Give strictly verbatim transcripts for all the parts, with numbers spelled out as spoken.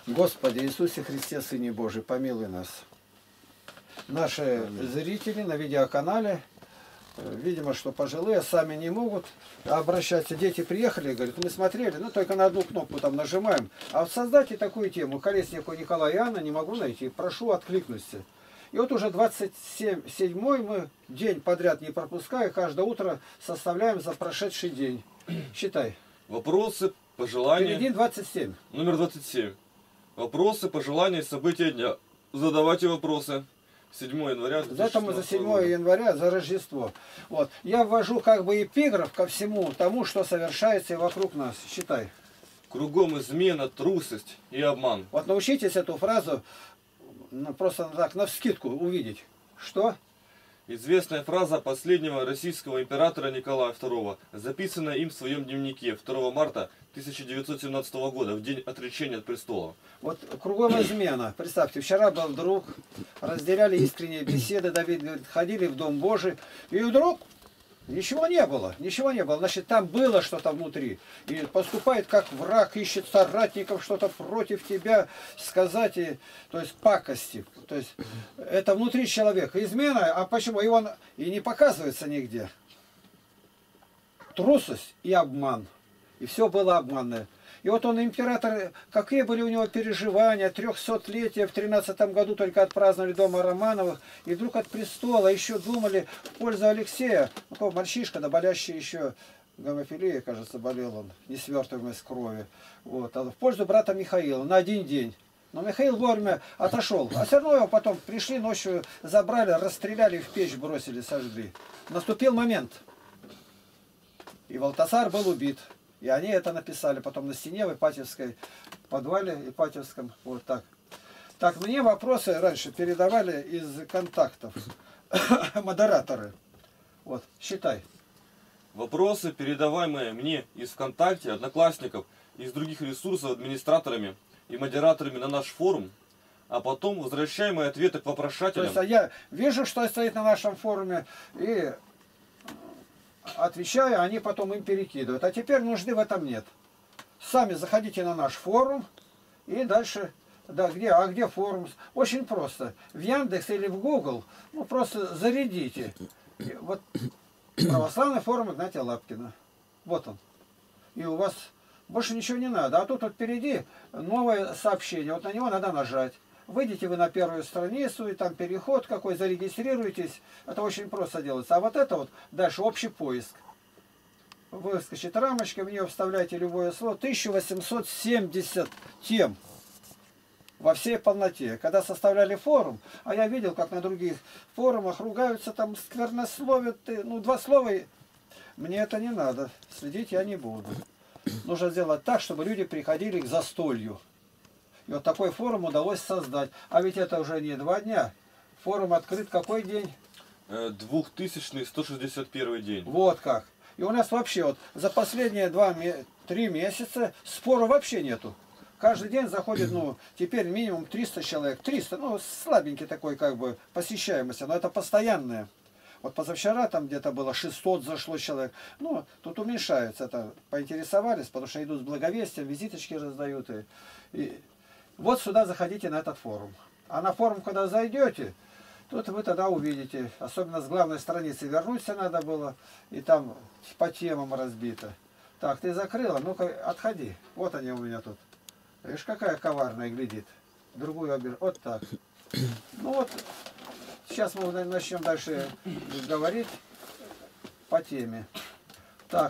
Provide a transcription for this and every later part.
Господи Иисусе Христе, Сыне Божий, помилуй нас. Наши Аминь. Зрители на видеоканале, видимо, что пожилые, сами не могут обращаться. Дети приехали и говорят, мы смотрели, ну только на одну кнопку там нажимаем. А вот создайте такую тему, Колесникову Николая и Анна, не могу найти, прошу откликнуться. И вот уже двадцать седьмой мы день подряд не пропуская, каждое утро составляем за прошедший день. Считай. Вопросы, пожелания. Впереди двадцать семь. Номер двадцать семь. Вопросы, пожелания, события дня. Задавайте вопросы. седьмое января. Это мы за седьмое января, за Рождество. Вот. Я ввожу как бы эпиграф ко всему тому, что совершается вокруг нас. Считай. Кругом измена, трусость и обман. Вот научитесь эту фразу ну, просто так навскидку увидеть. Что? Известная фраза последнего российского императора Николая второго, записанная им в своем дневнике второго марта тысяча девятьсот семнадцатого года, в день отречения от престола. Вот кругом измена. Представьте, вчера был друг, разделяли искренние беседы, Давид говорит, ходили в Дом Божий, и вдруг ничего не было, ничего не было. Значит, там было что-то внутри. И поступает как враг, ищет соратников, что-то против тебя сказать, и, то есть пакости. То есть это внутри человека. Измена, а почему? И он и не показывается нигде. Трусость и обман. И все было обманное. И вот он император, какие были у него переживания, трехсотлетие в тринадцатом году только отпраздновали дома Романовых, и вдруг от престола еще думали в пользу Алексея, такой мальчишка, да болящий еще гомофилией, кажется, болел он, несвертываемость крови, вот, а в пользу брата Михаила на один день. Но Михаил вовремя отошел, а все равно его потом пришли ночью, забрали, расстреляли, в печь бросили, сожгли. Наступил момент, и Валтасар был убит. И они это написали потом на стене в Ипатьевской подвале, Ипатьевском, вот так. Так, мне вопросы раньше передавали из контактов, модераторы. Вот, считай. Вопросы, передаваемые мне из ВКонтакте, Одноклассников, из других ресурсов администраторами и модераторами на наш форум, а потом возвращаемые ответы к вопрошателям. То есть я вижу, что стоит на нашем форуме, и отвечаю, они потом им перекидывают. А теперь нужды в этом нет. Сами заходите на наш форум и дальше, да, где, а где форум? Очень просто. В Яндекс или в Google, ну, просто зарядите. И вот православный форум Игнатия Лапкина. Вот он. И у вас больше ничего не надо. А тут вот впереди новое сообщение. Вот на него надо нажать. Выйдете вы на первую страницу, и там переход какой, зарегистрируйтесь. Это очень просто делается. А вот это вот дальше общий поиск. Выскочит рамочка, в нее вставляете любое слово. тысяча восемьсот семьдесят тем во всей полноте. Когда составляли форум, а я видел, как на других форумах ругаются, там сквернословят. Ну, два слова, мне это не надо. Следить я не буду. Нужно сделать так, чтобы люди приходили к застолью. И вот такой форум удалось создать. А ведь это уже не два дня. Форум открыт какой день? двухтысячный сто шестьдесят первый день. Вот как. И у нас вообще вот за последние два-три месяца спора вообще нету. Каждый день заходит, ну, теперь минимум триста человек. триста, ну, слабенький такой, как бы, посещаемость. Но это постоянное. Вот позавчера там где-то было шестьсот зашло человек. Ну, тут уменьшается. Это поинтересовались, потому что идут с благовестием, визиточки раздают. И, и вот сюда заходите на этот форум. А на форум, когда зайдете, тут вы тогда увидите. Особенно с главной страницы вернуться надо было. И там по темам разбито. Так, ты закрыла? Ну-ка, отходи. Вот они у меня тут. Видишь, какая коварная глядит. Другую обижу. Вот так. Ну вот, сейчас мы начнем дальше говорить по теме. Так,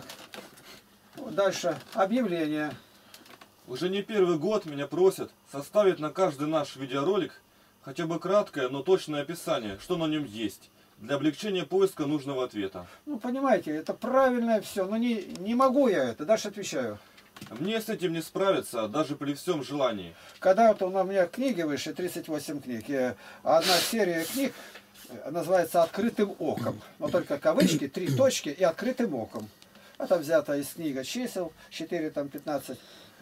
дальше объявление. Уже не первый год меня просят составить на каждый наш видеоролик хотя бы краткое, но точное описание, что на нем есть, для облегчения поиска нужного ответа. Ну, понимаете, это правильное все, но не, не могу я это, дальше отвечаю. Мне с этим не справиться, даже при всем желании. Когда вот у меня книги выше, тридцать восемь книг, и одна серия книг называется «Открытым оком». Но только кавычки, три точки и «Открытым оком». Это взято из книги чисел, четыре, там, пятнадцать,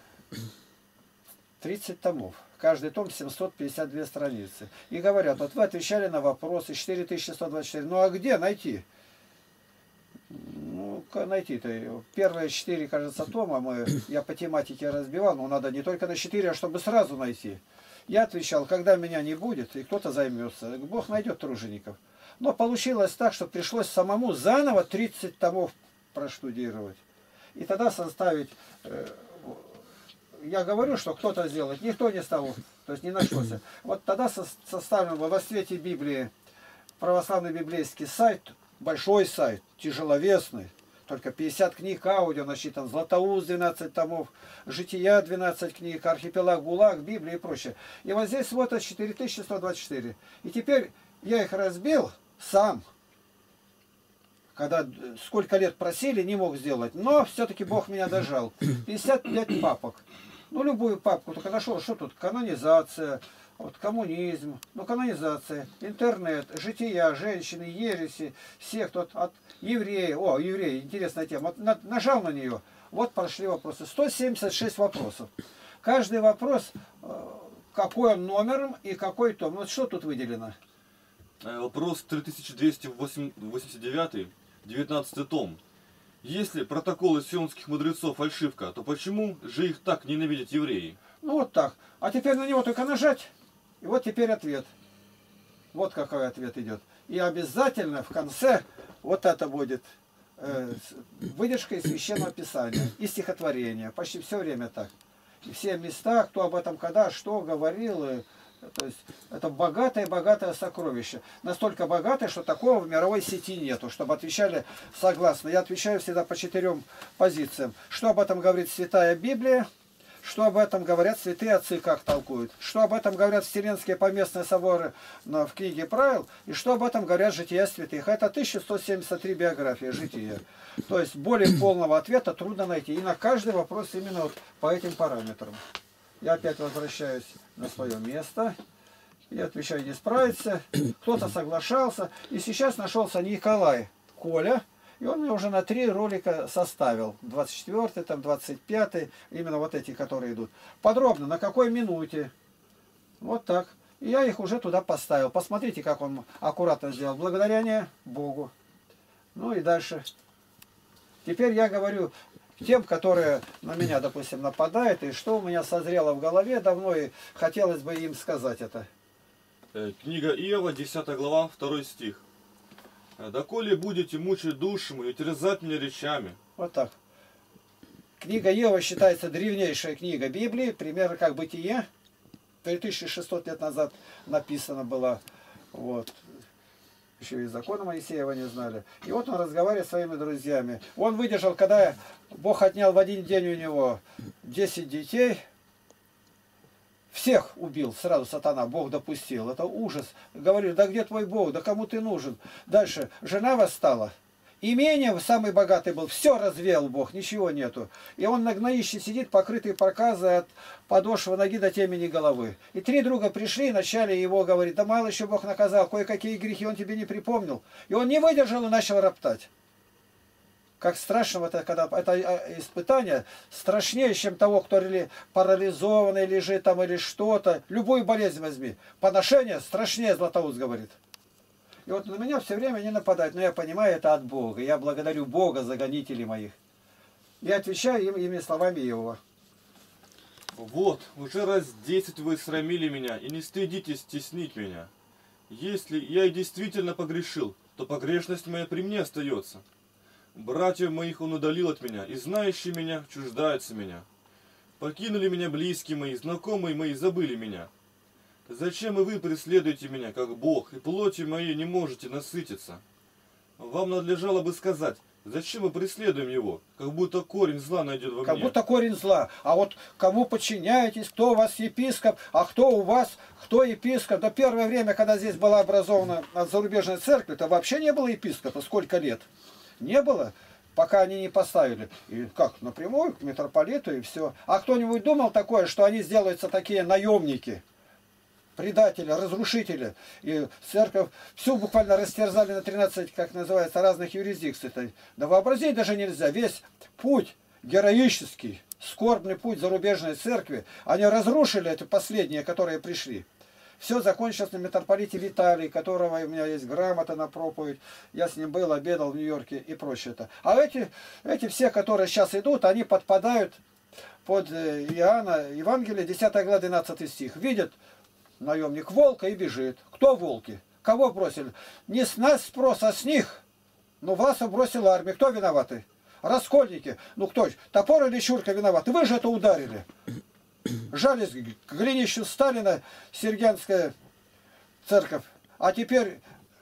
тридцать томов. Каждый том семьсот пятьдесят две страницы. И говорят, вот вы отвечали на вопросы, четыре тысячи сто двадцать четыре. Ну а где найти? Ну, найти-то? Первые четыре, кажется, тома мы, я по тематике разбивал, но надо не только на четыре, а чтобы сразу найти. Я отвечал, когда меня не будет, и кто-то займется. Бог найдет тружеников. Но получилось так, что пришлось самому заново тридцать томов проштудировать. И тогда составить... Я говорю, что кто-то сделает, никто не стал, то есть не нашелся. Вот тогда составлен во свете Библии православный библейский сайт, большой сайт, тяжеловесный, только пятьдесят книг аудио насчитан, Златоуст двенадцать томов, Жития двенадцать книг, Архипелаг ГУЛАГ, Библия и прочее. И вот здесь вот четыре тысячи сто двадцать четыре. И теперь я их разбил сам. Когда сколько лет просили, не мог сделать. Но все-таки Бог меня дожал. пятьдесят пять папок. Ну, любую папку только нашел. Что тут? Канонизация, вот, коммунизм, ну, канонизация, интернет, жития, женщины, ереси, всех тут от евреев. О, евреи, интересная тема. Вот, нажал на нее. Вот прошли вопросы. сто семьдесят шесть вопросов. Каждый вопрос, какой он номером и какой том. Вот что тут выделено? Вопрос три тысячи двести восемьдесят девять, девятнадцатый том. Если протоколы сионских мудрецов фальшивка, то почему же их так ненавидят евреи? Ну вот так. А теперь на него только нажать, и вот теперь ответ. Вот какой ответ идет. И обязательно в конце вот это будет э, выдержка из Священного Писания и стихотворения. Почти все время так. И все места, кто об этом когда, что говорил, и, то есть это богатое-богатое сокровище. Настолько богатое, что такого в мировой сети нету, чтобы отвечали согласно. Я отвечаю всегда по четырем позициям. Что об этом говорит Святая Библия, что об этом говорят святые отцы, как толкуют, что об этом говорят Вселенские поместные соборы в книге правил, и что об этом говорят жития святых. Это тысяча сто семьдесят три биографии жития. То есть более полного ответа трудно найти. И на каждый вопрос именно вот по этим параметрам. Я опять возвращаюсь на свое место. И отвечаю, не справится. Кто-то соглашался. И сейчас нашелся Николай Коля. И он мне уже на три ролика составил. двадцать четвёртый, там, двадцать пятый. Именно вот эти, которые идут. Подробно, на какой минуте. Вот так. И я их уже туда поставил. Посмотрите, как он аккуратно сделал. Благодарение Богу. Ну и дальше. Теперь я говорю... Тем, которые на меня, допустим, нападают, и что у меня созрело в голове давно, и хотелось бы им сказать это. Книга Иова, десятая глава, второй стих. «Доколе будете мучить душу мою и терзать меня речами». Вот так. Книга Иова считается древнейшая книга Библии, примерно как Бытие. три тысячи шестьсот лет назад написана была. Вот. Еще и закона Моисеева не знали. И вот он разговаривает с своими друзьями. Он выдержал, когда Бог отнял в один день у него десять детей. Всех убил сразу сатана, Бог допустил. Это ужас. Говорю, да где твой Бог, да кому ты нужен? Дальше, жена восстала. Имение самый богатый был, все развеял Бог, ничего нету. И он на гноище сидит, покрытый проказой от подошвы ноги до темени головы. И три друга пришли и начали его говорить, да мало еще Бог наказал, кое-какие грехи он тебе не припомнил. И он не выдержал и начал роптать. Как страшно это, когда это испытание страшнее, чем того, кто или парализованный лежит там или что-то. Любую болезнь возьми. Поношение страшнее, Златоуст говорит. И вот на меня все время не нападают, но я понимаю, это от Бога. Я благодарю Бога за гонителей моих. Я отвечаю им ими словами Иова. Вот, уже раз десять вы срамили меня, и не стыдитесь стеснить меня. Если я и действительно погрешил, то погрешность моя при мне остается. Братьев моих он удалил от меня, и знающие меня чуждаются меня. Покинули меня близкие мои, знакомые мои забыли меня. Зачем и вы преследуете меня, как Бог, и плотью моей не можете насытиться? Вам надлежало бы сказать, зачем мы преследуем его, как будто корень зла найдет во мне. Как будто корень зла. А вот кому подчиняетесь, кто у вас епископ, а кто у вас, кто епископ? До первое время, когда здесь была образована зарубежная церковь, то вообще не было епископа. Сколько лет? Не было, пока они не поставили. И как, напрямую к митрополиту и все. А кто-нибудь думал такое, что они сделаются такие наемники? Предатели, разрушители. И церковь всю буквально растерзали на тринадцать, как называется, разных юрисдикций. Да вообразить даже нельзя. Весь путь героический, скорбный путь зарубежной церкви, они разрушили эти последние, которые пришли. Все закончилось на митрополите Виталии, которого у меня есть грамота на проповедь. Я с ним был, обедал в Нью-Йорке и прочее. -то. А эти, эти все, которые сейчас идут, они подпадают под Иоанна, Евангелие, десятая глава, двенадцатый стих. Видят наемник волка и бежит. Кто волки? Кого бросили? Не с нас спрос, а с них. Но вас бросила армия. Кто виноваты? Раскольники. Ну кто? Топор или Чурка виноваты? Вы же это ударили. Жались к глинищу Сталина, Сергианская церковь. А теперь,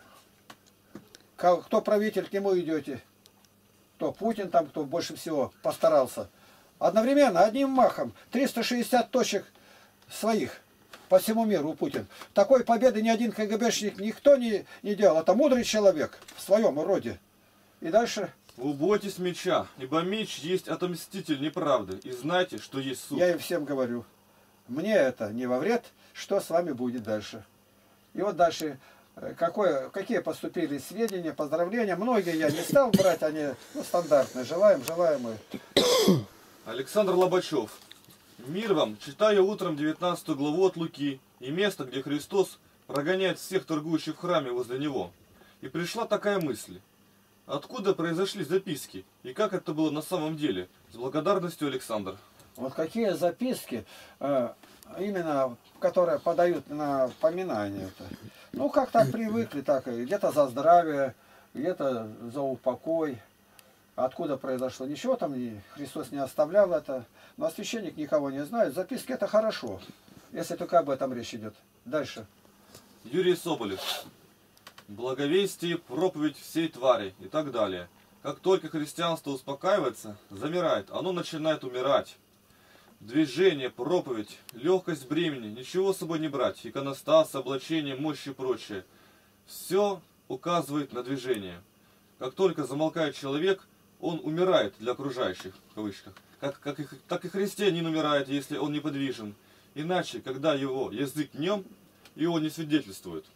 кто правитель, к нему идете? Кто? Путин там, кто больше всего постарался. Одновременно, одним махом, триста шестьдесят точек своих по всему миру у Путина. Такой победы ни один КГБшник никто не, не делал. Это мудрый человек в своем роде. И дальше... Убойтесь меча, ибо меч есть отомститель неправды, и знайте, что есть суд. Я им всем говорю, мне это не во вред, что с вами будет дальше. И вот дальше, какое, какие поступили сведения, поздравления. Многие я не стал брать, они ну, стандартные. Желаем, желаемые. Александр Лобачев. Мир вам, читаю утром девятнадцатую главу от Луки, и место, где Христос прогоняет всех торгующих в храме возле Него. И пришла такая мысль. Откуда произошли записки? И как это было на самом деле? С благодарностью, Александр. Вот какие записки, именно которые подают на поминание. -то. Ну, как так привыкли, так где-то за здравие, где-то за упокой. Откуда произошло? Ничего там не, Христос не оставлял это. Но священник никого не знает. Записки это хорошо, если только об этом речь идет. Дальше. Юрий Соболев. Благовестие, проповедь всей твари и так далее. Как только христианство успокаивается, замирает, оно начинает умирать. Движение, проповедь, легкость бремени, ничего с собой не брать, иконостас, облачение, мощь и прочее. Все указывает на движение. Как только замолкает человек, он умирает для окружающих, в кавычках. Как, как и, так и христианин умирает, если он неподвижен. Иначе, когда его язык нем, и он не свидетельствует.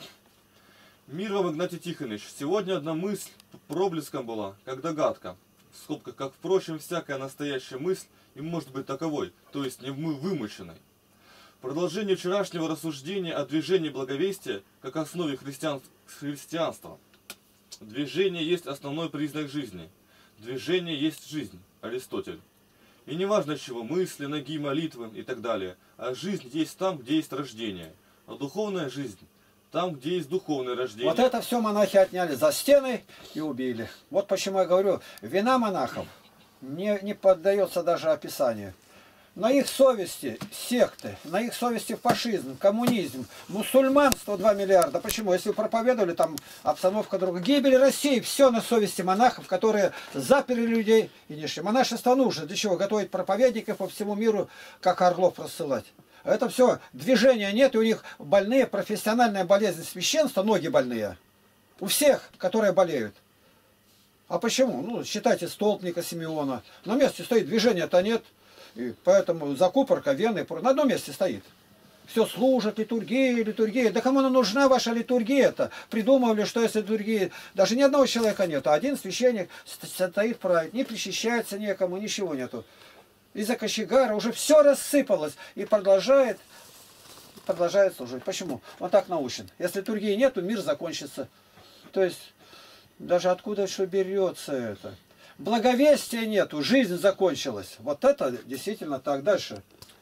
Мир вам, Игнатий Тихонович. Сегодня одна мысль проблеском была, как догадка. В скобках, как, впрочем, всякая настоящая мысль и может быть таковой, то есть не вымученной. Продолжение вчерашнего рассуждения о движении благовестия как основе христиан... христианства. Движение есть основной признак жизни. Движение есть жизнь. Аристотель. И не важно чего, мысли, ноги, молитвы и так далее. А жизнь есть там, где есть рождение. А духовная жизнь там, где есть духовное рождение. Вот это все монахи отняли за стены и убили. Вот почему я говорю, вина монахов не, не поддается даже описанию. На их совести секты, на их совести фашизм, коммунизм, мусульманство два миллиарда. Почему? Если вы проповедовали, там обстановка другая. Гибель России, все на совести монахов, которые заперли людей и не шли. Монашество нужно. Для чего? Готовить проповедников по всему миру, как орлов рассылать. Это все, движения нет, и у них больные, профессиональная болезнь священства, ноги больные. У всех, которые болеют. А почему? Ну, считайте столпника Симеона. На месте стоит, движения-то нет. И поэтому закупорка, вены, на одном месте стоит. Все служат, литургия, литургия. Да кому она нужна ваша литургия-то? Придумывали, что если литургии, даже ни одного человека нету. Один священник стоит правит, не причащается некому, ничего нету. Из-за кочегара уже все рассыпалось и продолжает, продолжает служить. Почему? Он так научен. Если литургии нету, мир закончится. То есть, даже откуда что берется это? Благовестия нету, жизнь закончилась. Вот это действительно так. Дальше.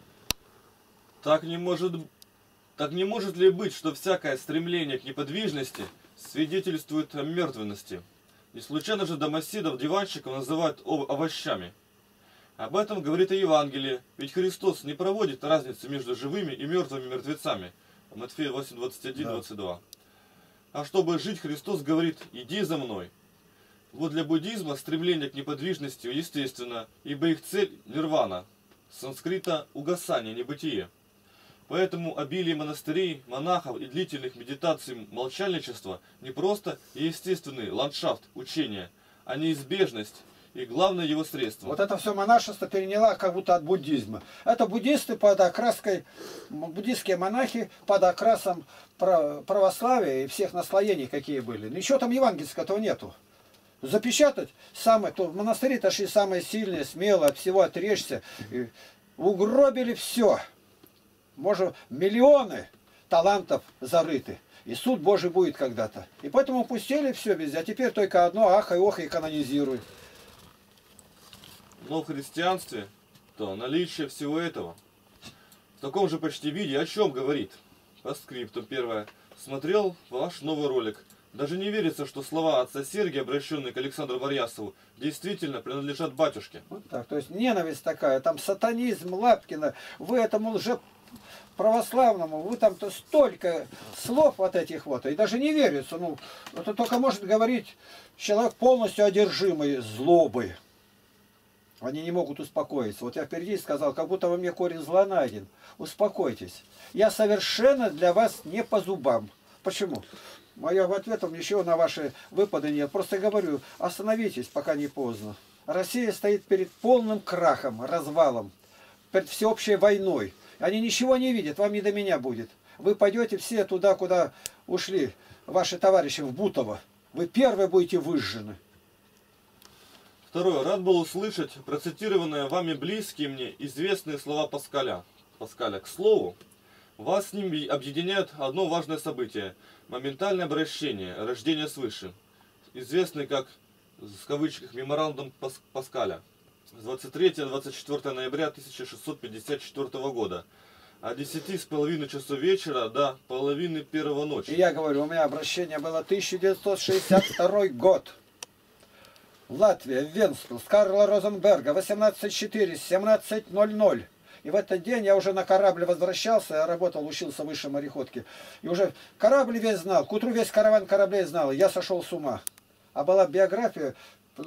Так не может, так не может ли быть, что всякое стремление к неподвижности свидетельствует о мертвенности? Не случайно же домоседов, диванщиков называют овощами. Об этом говорит и Евангелие, ведь Христос не проводит разницы между живыми и мертвыми мертвецами. Матфея восемь, двадцать один, двадцать два. А чтобы жить, Христос говорит: иди за мной. Вот для буддизма стремление к неподвижности естественно, ибо их цель – нирвана, с санскрита – угасание, небытие. Поэтому обилие монастырей, монахов и длительных медитаций молчальничества не просто естественный ландшафт учения, а неизбежность и главное его средство. Вот это все монашество переняло как будто от буддизма. Это буддисты под окраской, буддистские монахи под окрасом православия и всех наслоений, какие были. Ничего там евангельского этого нету. Запечатать самое, то в монастыре-то шли самые сильные, смелые, от всего отречься. И угробили все. Может, миллионы. талантов зарыты. И суд Божий будет когда-то. И поэтому упустили все везде. А теперь только одно ахай, охай, канонизируй. Но в христианстве то наличие всего этого в таком же почти виде о чем говорит? По скрипту первое. Смотрел ваш новый ролик. Даже не верится, что слова отца Сергия, обращенные к Александру Варьясову, действительно принадлежат батюшке. Вот так. То есть ненависть такая, там сатанизм Лапкина. Вы этому лже православному, вы там-то столько слов вот этих вот, и даже не верится. Ну, это только может говорить человек полностью одержимый злобой. Они не могут успокоиться. Вот я впереди сказал, как будто во мне корень зла найден. Успокойтесь. Я совершенно для вас не по зубам. Почему? Моя в ответом ничего на ваши выпады нет. Просто говорю, остановитесь, пока не поздно. Россия стоит перед полным крахом, развалом, перед всеобщей войной. Они ничего не видят, вам не до меня будет. Вы пойдете все туда, куда ушли ваши товарищи, в Бутово. Вы первые будете выжжены. Второе. Рад был услышать процитированные вами близкие мне известные слова Паскаля. Паскаля. К слову, вас с ним объединяет одно важное событие. Моментальное обращение, рождение свыше. Известный как, в кавычках, меморандум Пас Паскаля. С двадцать третьего — двадцать четвёртого ноября тысяча шестьсот пятьдесят четвёртого года. От десяти с половиной часов вечера до половины первого ночи. И я говорю, у меня обращение было тысяча девятьсот шестьдесят второй год. Латвия, Венспилс, Карла Розенберга, восемнадцать четыре, семнадцать ноль ноль. И в этот день я уже на корабле возвращался, я работал, учился в высшей мореходке. И уже корабль весь знал, к утру весь караван кораблей знал, и я сошел с ума. А была биография,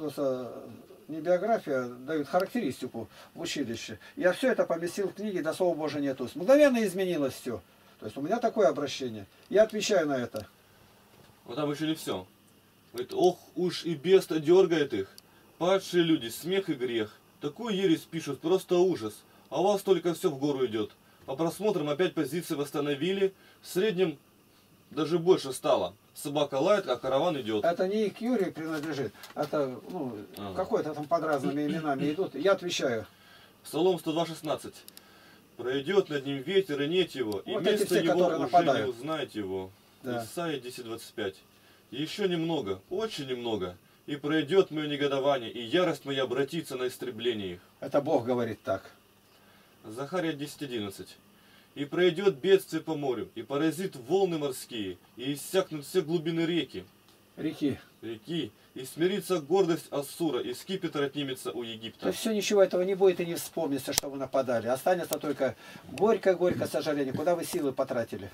не биография, дают характеристику в училище. Я все это поместил в книге, до слова Божия нету. Мгновенно изменилось все. То есть у меня такое обращение. Я отвечаю на это. Вот там еще не все. Говорит, ох уж и беста дергает их. Падшие люди, смех и грех. Такую ересь пишут, просто ужас. А у вас только все в гору идет. По просмотрам опять позиции восстановили. В среднем даже больше стало. Собака лает, а караван идет. Это не к Юрию принадлежит. Это, ну, а. какой-то там под разными именами идут. Я отвечаю. Псалом сто два шестнадцать. Пройдет над ним ветер, и нет его. И вот место все, его уже нападают. не узнать его. Да. Исайя десять двадцать пять. Еще немного, очень немного. И пройдет мое негодование, и ярость моя обратится на истребление их. Это Бог говорит так. Захария десять одиннадцать. И пройдет бедствие по морю, и поразит волны морские, и иссякнут все глубины реки. Реки. Реки. И смирится гордость Ассура, и скипетр отнимется у Египта. То есть все, ничего этого не будет и не вспомнится, что вы нападали. Останется только горько-горько сожаление. Куда вы силы потратили?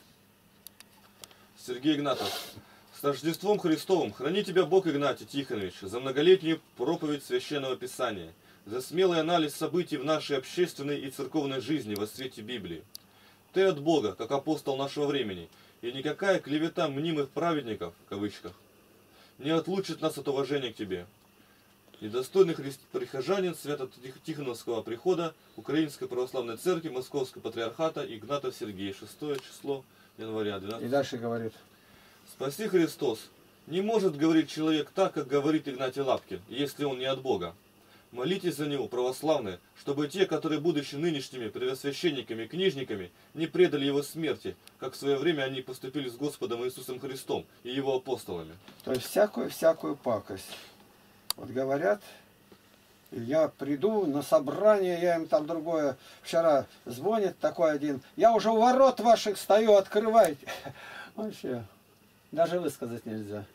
Сергей Игнатов. С Рождеством Христовым храни тебя Бог, Игнатий Тихонович, за многолетнюю проповедь Священного Писания, за смелый анализ событий в нашей общественной и церковной жизни во свете Библии. Ты от Бога, как апостол нашего времени, и никакая клевета мнимых праведников, в кавычках, не отлучит нас от уважения к тебе. Недостойный христ... прихожанин Свято-Тихоновского прихода Украинской Православной Церкви Московского Патриархата Игнатов Сергей, шестое число января двенадцатого. И дальше говорит. Спаси Христос. Не может говорить человек так, как говорит Игнатий Лапкин, если он не от Бога. Молитесь за него, православные, чтобы те, которые, будучи нынешними первосвященниками и книжниками, не предали его смерти, как в свое время они поступили с Господом Иисусом Христом и его апостолами. То есть всякую-всякую пакость. Вот говорят, я приду на собрание, я им там другое, вчера звонит такой один, я уже у ворот ваших стою, открывайте. Вообще, даже высказать нельзя.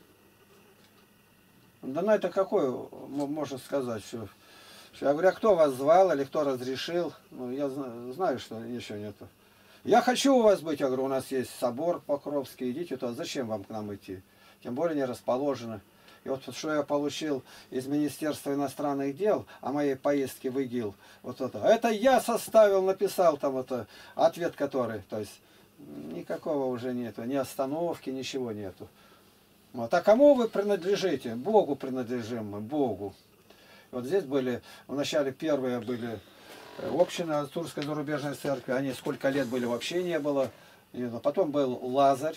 Да на это какое можно сказать, что, что я говорю, а кто вас звал или кто разрешил? Ну, я знаю, знаю, что ничего нету. Я хочу у вас быть, я говорю, у нас есть собор Покровский, идите туда, зачем вам к нам идти? Тем более не расположено. И вот что я получил из Министерства иностранных дел о моей поездке в ИГИЛ, вот это, это я составил, написал там это, ответ который, то есть никакого уже нету, ни остановки, ничего нету. Вот. А кому вы принадлежите? Богу принадлежим мы, Богу. Вот здесь были, вначале первые были общины Турской зарубежной церкви, они сколько лет были, вообще не было. Потом был Лазарь,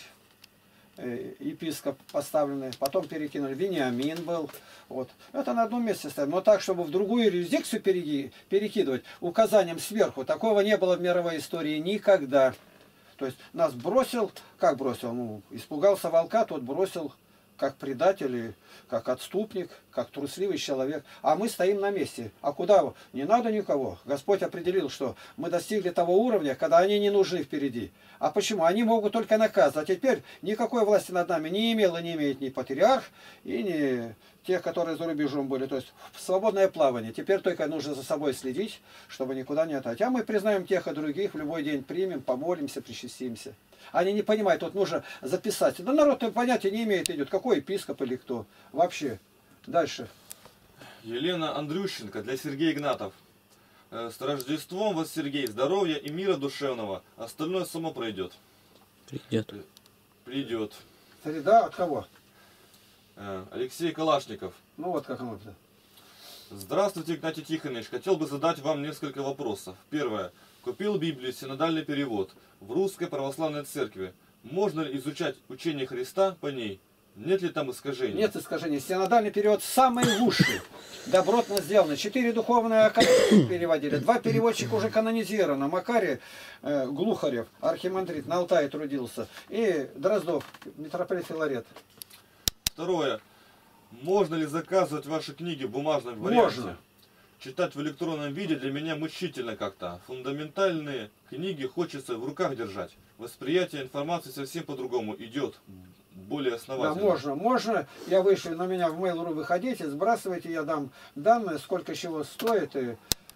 епископ поставленный, потом перекинули, Вениамин был. Вот. Это на одном месте стоим. Но так, чтобы в другую юрисдикцию перекидывать указанием сверху, такого не было в мировой истории никогда. То есть нас бросил, как бросил? Ну, испугался волка, тот бросил как предатель, и как отступник, как трусливый человек. А мы стоим на месте. А куда? Не надо никого. Господь определил, что мы достигли того уровня, когда они не нужны впереди. А почему? Они могут только наказывать. А теперь никакой власти над нами не имел и не имеет ни патриарх, и ни тех, которые за рубежом были. То есть в свободное плавание. Теперь только нужно за собой следить, чтобы никуда не отойти. А мы признаем тех и других, в любой день примем, помолимся, причастимся. Они не понимают, тут нужно записать. Да народ понятия не имеет, идет. Какой епископ или кто? Вообще. Дальше. Елена Андрющенко для Сергея Игнатов. Э, С Рождеством вас, Сергей, здоровья и мира душевного. Остальное само пройдет. Придет. Придет. Среда от кого? Э, Алексей Калашников. Ну вот как оно. Здравствуйте, Игнатий Тихонович. Хотел бы задать вам несколько вопросов. Первое. Купил Библию, синодальный перевод в Русской Православной Церкви. Можно ли изучать учение Христа по ней? Нет ли там искажений? Нет искажений. Синодальный перевод самый лучший. Добротно сделано. Четыре духовные академии переводили. Два переводчика уже канонизировано. Макарий э, Глухарев, архимандрит, на Алтае трудился. И Дроздов, митрополит Филарет. Второе. Можно ли заказывать ваши книги в бумажном варианте? Можно. Читать в электронном виде для меня мучительно как-то. Фундаментальные книги хочется в руках держать. Восприятие информации совсем по-другому идет. Более основательно. Да, можно. Можно. Я вышлю на меня в Mail.ru, выходите, сбрасывайте, я дам данные, сколько чего стоит. И,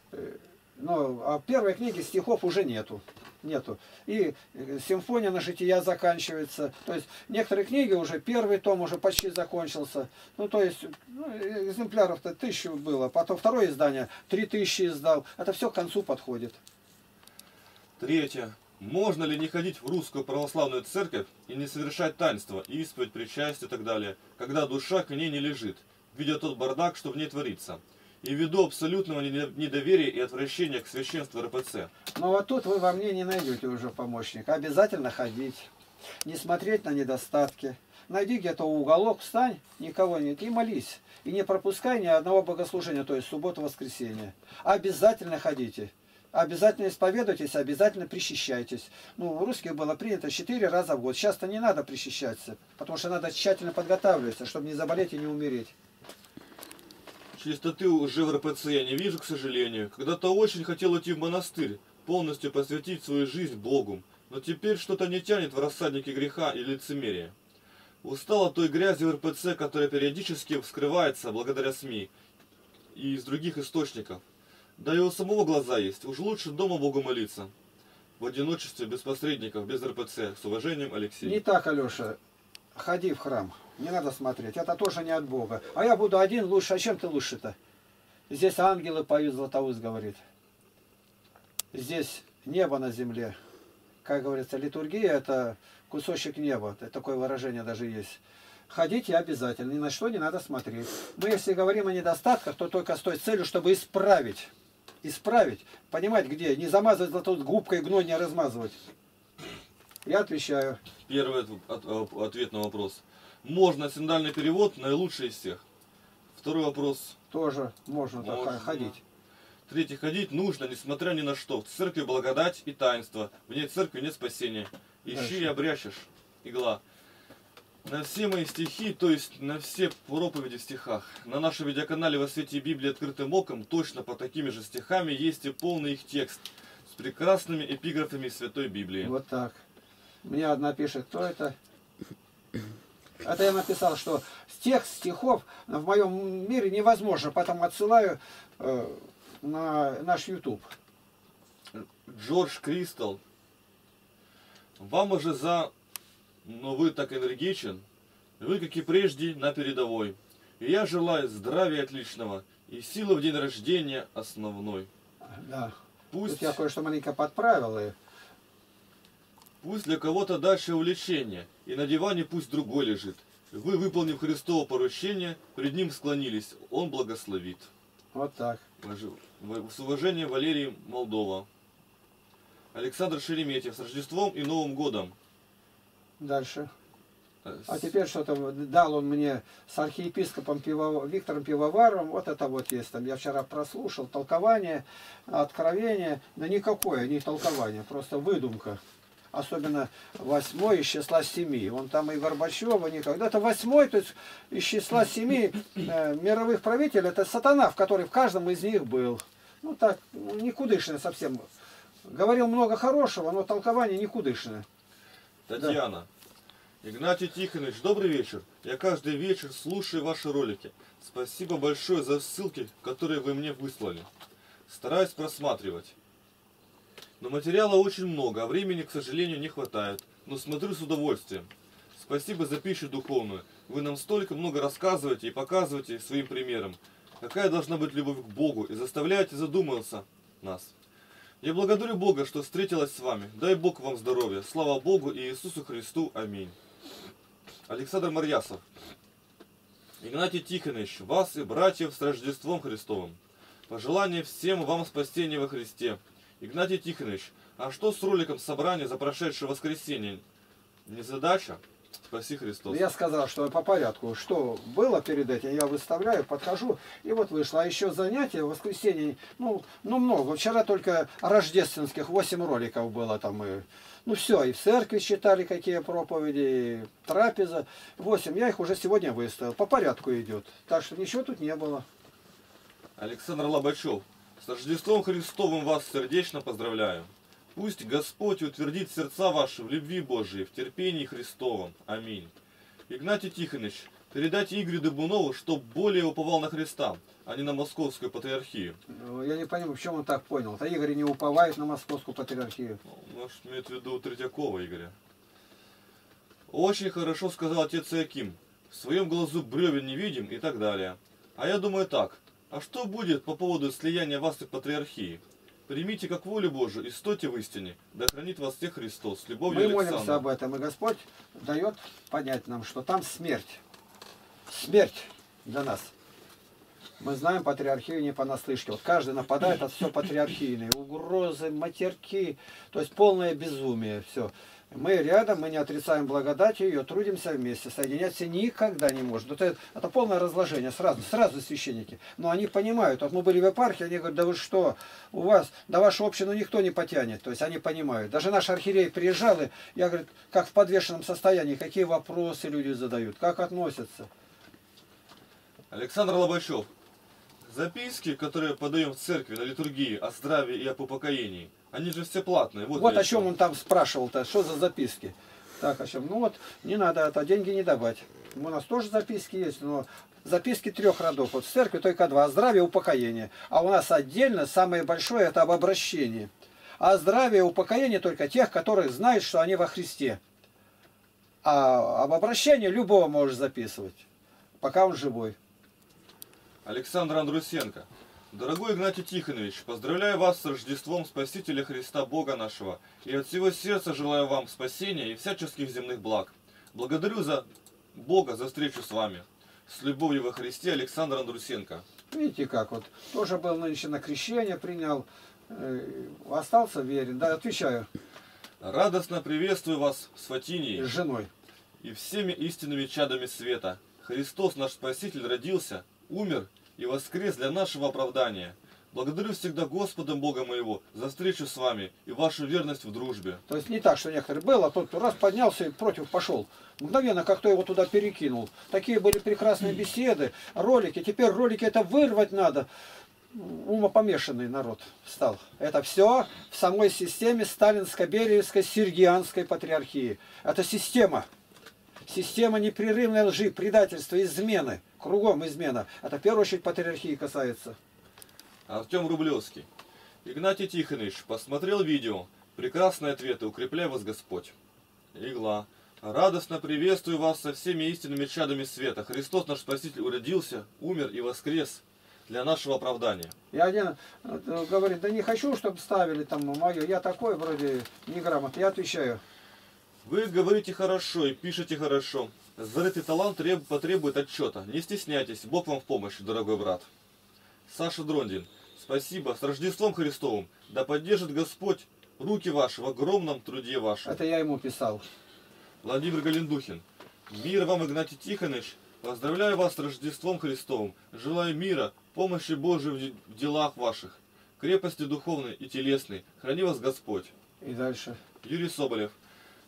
но, а первой книги стихов уже нету. Нету. И симфония на жития заканчивается. То есть некоторые книги уже, первый том уже почти закончился. Ну, то есть, ну, экземпляров-то тысячу было. Потом второе издание три тысячи издал. Это все к концу подходит. Третье. Можно ли не ходить в Русскую Православную Церковь и не совершать таинства, исповедь, причастие и так далее, когда душа к ней не лежит, видя тот бардак, что в ней творится? И ввиду абсолютного недоверия и отвращения к священству эр пэ цэ. Но вот тут вы во мне не найдете уже помощника. Обязательно ходить. Не смотреть на недостатки. Найди где-то уголок, встань, никого нет, и молись. И не пропускай ни одного богослужения, то есть субботу-воскресенье. Обязательно ходите. Обязательно исповедуйтесь, обязательно причащайтесь. Ну, у русских было принято четыре раза в год. Сейчас-то не надо причащаться, потому что надо тщательно подготавливаться, чтобы не заболеть и не умереть. Чистоты уже в эр пэ цэ я не вижу, к сожалению. Когда-то очень хотел уйти в монастырь, полностью посвятить свою жизнь Богу. Но теперь что-то не тянет в рассаднике греха и лицемерия. Устал от той грязи в эр пэ цэ, которая периодически вскрывается благодаря СМИ и из других источников. Да и у самого глаза есть. Уж лучше дома Богу молиться. В одиночестве, без посредников, без эр пэ цэ. С уважением, Алексей. Не так, Алеша. Ходи в храм. Не надо смотреть. Это тоже не от Бога. А я буду один лучше. А чем ты лучше-то? Здесь ангелы поют, Златоуст говорит. Здесь небо на земле. Как говорится, литургия — это кусочек неба. Такое выражение даже есть. Ходите обязательно. Ни на что не надо смотреть. Мы, если говорим о недостатках, то только с той целью, чтобы исправить. Исправить. Понимать, где. Не замазывать Златоуст губкой, гной не размазывать. Я отвечаю. Первый ответ на вопрос. Можно синодальный перевод наилучший из всех. Второй вопрос. Тоже можно, Можно. так ходить. Третий. Ходить нужно, несмотря ни на что. В церкви благодать и таинство. Вне церкви нет спасения. Ищи Дальше. и обрящешь. Игла. На все мои стихи, то есть на все проповеди в стихах, на нашем видеоканале «Во свете Библии открытым оком» точно по такими же стихами есть и полный их текст с прекрасными эпиграфами Святой Библии. Вот так. Мне одна пишет, кто это? Это я написал, что текст стихов в моем мире невозможно, потом отсылаю э, на наш YouTube. Джордж Кристал. Вам уже за... Но вы так энергичен. Вы, как и прежде, на передовой. И я желаю здравия отличного и силы в день рождения основной. Да. Пусть, Тут я кое-что маленько подправил. И... пусть для кого-то дальше увлечение, и на диване пусть другой лежит. Вы, выполнив Христово поручение, пред ним склонились. Он благословит. Вот так. С уважением, Валерий Молдова. Александр Шереметьев. С Рождеством и Новым годом. Дальше. А теперь что-то дал он мне с архиепископом Пивов... Виктором Пивоваровым. Вот это вот есть там. Я вчера прослушал толкование, откровение. Да никакое не толкование, просто выдумка. особенно восьмой из числа семи. Он там и Горбачева никогда. Это восьмой, то есть из числа семи э, мировых правителей, это сатана, в который в каждом из них был. Ну так, никудышное совсем. Говорил много хорошего, но толкование никудышное. Татьяна. Да. Игнатий Тихонович, добрый вечер. Я каждый вечер слушаю ваши ролики. Спасибо большое за ссылки, которые вы мне выслали. Стараюсь просматривать. Но материала очень много, а времени, к сожалению, не хватает. Но смотрю с удовольствием. Спасибо за пищу духовную. Вы нам столько много рассказываете и показываете своим примером. Какая должна быть любовь к Богу, и заставляете задуматься нас. Я благодарю Бога, что встретилась с вами. Дай Бог вам здоровья. Слава Богу и Иисусу Христу. Аминь. Александр Марьясов. Игнатий Тихонович, вас и братьев с Рождеством Христовым. Пожелание всем вам спасения во Христе. Игнатий Тихонович, а что с роликом собрания за прошедшее воскресенье? Не задача? Спаси Христос. Я сказал, что по порядку. Что было перед этим, я выставляю, подхожу, и вот вышло. А еще занятия в воскресенье, ну, ну много. Вчера только рождественских восемь роликов было там. И, ну все, и в церкви читали какие проповеди, и трапеза. восемь, я их уже сегодня выставил. По порядку идет. Так что ничего тут не было. Александр Лобачев. С Рождеством Христовым вас сердечно поздравляю. Пусть Господь утвердит сердца ваши в любви Божией, в терпении Христовом. Аминь. Игнатий Тихонович, передайте Игорю Дыбунову, чтоб более уповал на Христа, а не на Московскую патриархию. Я не понимаю, почему он так понял. А Игорь не уповает на Московскую патриархию. Может, имеет в виду Третьякова Игоря. Очень хорошо сказал отец Иаким. В своем глазу бревен не видим и так далее. А я думаю так. А что будет по поводу слияния вас и патриархии? Примите как волю Божию и стойте в истине. Да хранит вас всех Христос. С любовью, Мы Александр. молимся об этом, и Господь дает понять нам, что там смерть. Смерть для нас. Мы знаем патриархию не понаслышке. Вот каждый нападает, от все патриархийные. Угрозы, матерки. То есть полное безумие. Все. Мы рядом, мы не отрицаем благодать ее, трудимся вместе. Соединяться никогда не может. Это, это полное разложение. Сразу, сразу священники. Но они понимают. Вот мы были в епархии, они говорят, да вы что, у вас, да вашу общину никто не потянет. То есть они понимают. Даже наш архиерей приезжал, и я говорю, как в подвешенном состоянии, какие вопросы люди задают, как относятся. Александр Лобачев. Записки, которые подаем в церкви на литургии о здравии и об упокоении, они же все платные. Вот, вот о чем он там спрашивал-то, что за записки. Так, о чем? Ну вот, не надо это, деньги не давать. У нас тоже записки есть, но записки трех родов. Вот в церкви только два, о здравии и упокоении. А у нас отдельно самое большое это об обращении. А здравие и упокоение только тех, которые знают, что они во Христе. А об обращении любого можешь записывать, пока он живой. Александр Андрусенко. Дорогой Игнатий Тихонович, поздравляю вас с Рождеством Спасителя Христа Бога нашего и от всего сердца желаю вам спасения и всяческих земных благ. Благодарю за Бога за встречу с вами. С любовью во Христе, Александр Андрусенко. Видите как, вот тоже был нынче на крещение, принял, э, остался верен. Да, отвечаю. Радостно приветствую вас с Фатинией. С женой. И всеми истинными чадами света. Христос наш Спаситель родился, умер и воскрес для нашего оправдания. Благодарю всегда Господа Бога моего за встречу с вами и вашу верность в дружбе. То есть не так, что некоторые был, а тот, кто раз поднялся и против пошел. Мгновенно как-то его туда перекинул. Такие были прекрасные беседы, ролики. Теперь ролики это вырвать надо. Умопомешанный народ стал. Это все в самой системе сталинско-бериевской сергианской патриархии. Это система. Система непрерывной лжи, предательства, измены. Кругом измена. Это в первую очередь патриархии касается. Артем Рублевский. Игнатий Тихонович, посмотрел видео. Прекрасные ответы. Укрепляй вас Господь. Игла. Радостно приветствую вас со всеми истинными чадами света. Христос наш Спаситель уродился, умер и воскрес для нашего оправдания. И один говорит, да не хочу, чтобы ставили там мое. Я такой вроде неграмотный. Я отвечаю. Вы говорите хорошо и пишете хорошо. Зарытый талант потребует отчета. Не стесняйтесь, Бог вам в помощь, дорогой брат. Саша Дрондин. Спасибо. С Рождеством Христовым. Да поддержит Господь руки ваши в огромном труде вашем. Это я ему писал. Владимир Галендухин. Мир вам, Игнатий Тихонович. Поздравляю вас с Рождеством Христовым. Желаю мира, помощи Божией в делах ваших, крепости духовной и телесной. Храни вас Господь. И дальше. Юрий Соболев.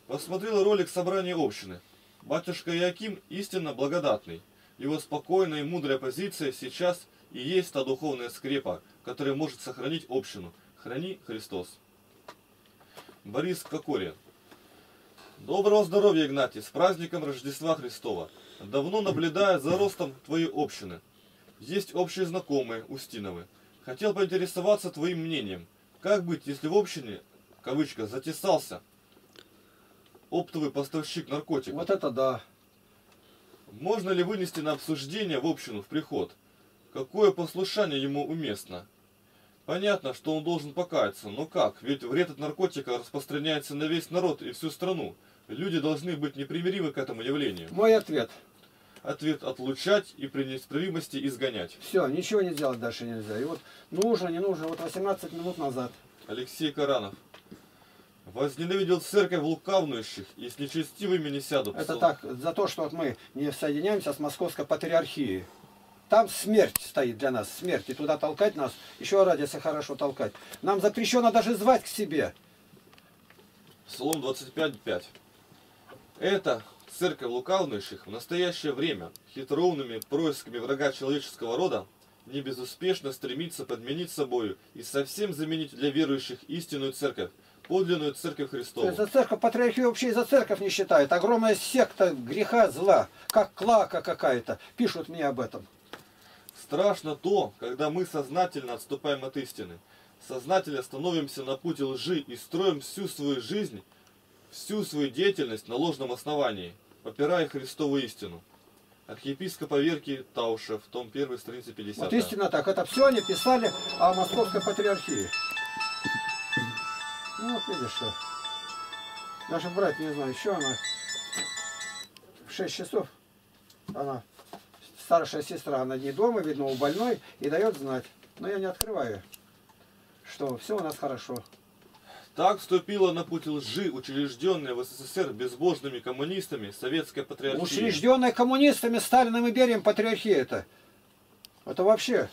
Посмотрел ролик собрания общины. Батюшка Иоаким истинно благодатный. Его спокойная и мудрая позиция сейчас и есть та духовная скрепа, которая может сохранить общину. Храни Христос. Борис Кокорин. Доброго здоровья, Игнатий, с праздником Рождества Христова. Давно наблюдаю за ростом твоей общины. Есть общие знакомые, Устиновы. Хотел поинтересоваться твоим мнением. Как быть, если в общине, кавычка, затесался оптовый поставщик наркотиков? Вот это да. Можно ли вынести на обсуждение в общину, в приход? Какое послушание ему уместно? Понятно, что он должен покаяться, но как? Ведь вред от наркотика распространяется на весь народ и всю страну. Люди должны быть непримиримы к этому явлению. Мой ответ. Ответ: отлучать и при неисправимости изгонять. Все, ничего не сделать дальше нельзя. И вот нужно, не нужно, вот восемнадцать минут назад. Алексей Каранов. Возненавидел церковь лукавнующих, и с нечестивыми не сядут. Это так, за то, что вот мы не соединяемся с Московской патриархией. Там смерть стоит для нас, смерть. И туда толкать нас, еще ради, если хорошо толкать. Нам запрещено даже звать к себе. Псалом двадцать пять пять. Это церковь лукавнующих в настоящее время хитроумными происками врага человеческого рода не безуспешно стремится подменить собою и совсем заменить для верующих истинную церковь, подлинную церковь Христову. За церковь патриархию вообще и за церковь не считают. Огромная секта греха, зла, как клака какая-то. Пишут мне об этом. Страшно то, когда мы сознательно отступаем от истины, сознательно становимся на пути лжи и строим всю свою жизнь, всю свою деятельность на ложном основании, попирая Христову истину. Архиепископ Аверкий Таушев, том первый, страница пятьдесят. Вот истинно так. Это все они писали о Московской патриархии. Ну вот видишь что. Даже брать не знаю, еще она в шесть часов. Она, старшая сестра, она не дома, видно, у больной, и дает знать. Но я не открываю, что все у нас хорошо. Так вступила на путь лжи, учрежденная в СССР безбожными коммунистами советская патриархия. Учрежденная коммунистами, Сталиным и Берием патриархия это. Это вообще.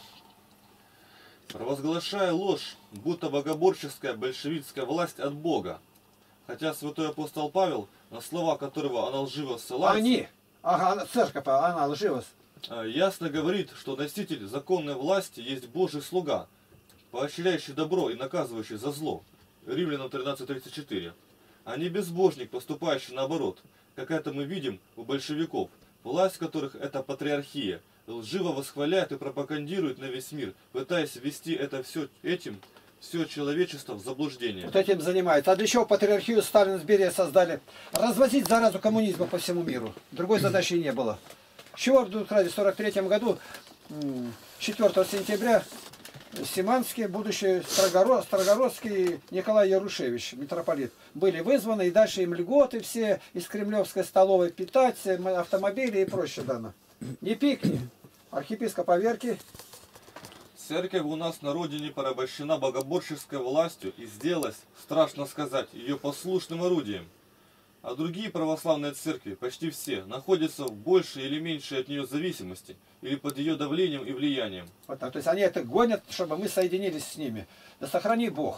Провозглашая ложь, будто богоборческая большевистская власть от Бога. Хотя святой апостол Павел, на слова которого она лживо ссылается, Они, ага, церковь, она лживо, ясно говорит, что носитель законной власти есть Божий слуга, поощряющий добро и наказывающий за зло. Римлянам тринадцать тридцать четыре. А не безбожник, поступающий наоборот, как это мы видим у большевиков, власть которых это патриархия, лживо восхваляет и пропагандирует на весь мир, пытаясь ввести это все этим, все человечество в заблуждение. Вот этим занимается. А для чего патриархию Сталин с Берия создали? Развозить заразу коммунизма по всему миру. Другой задачи не было. С чего вдруг в сорок третьем году, четвёртого сентября, Симанский, будущий Строгород, Строгородский Николай Ярушевич, митрополит, были вызваны, и дальше им льготы все из кремлевской столовой питать, автомобили и прочее дано. Не пикни. Архиепископ Аверкий. Церковь у нас на родине порабощена богоборческой властью и сделалась, страшно сказать, ее послушным орудием. А другие православные церкви, почти все, находятся в большей или меньшей от нее зависимости или под ее давлением и влиянием. Вот так. То есть они это гонят, чтобы мы соединились с ними. Да сохрани Бог.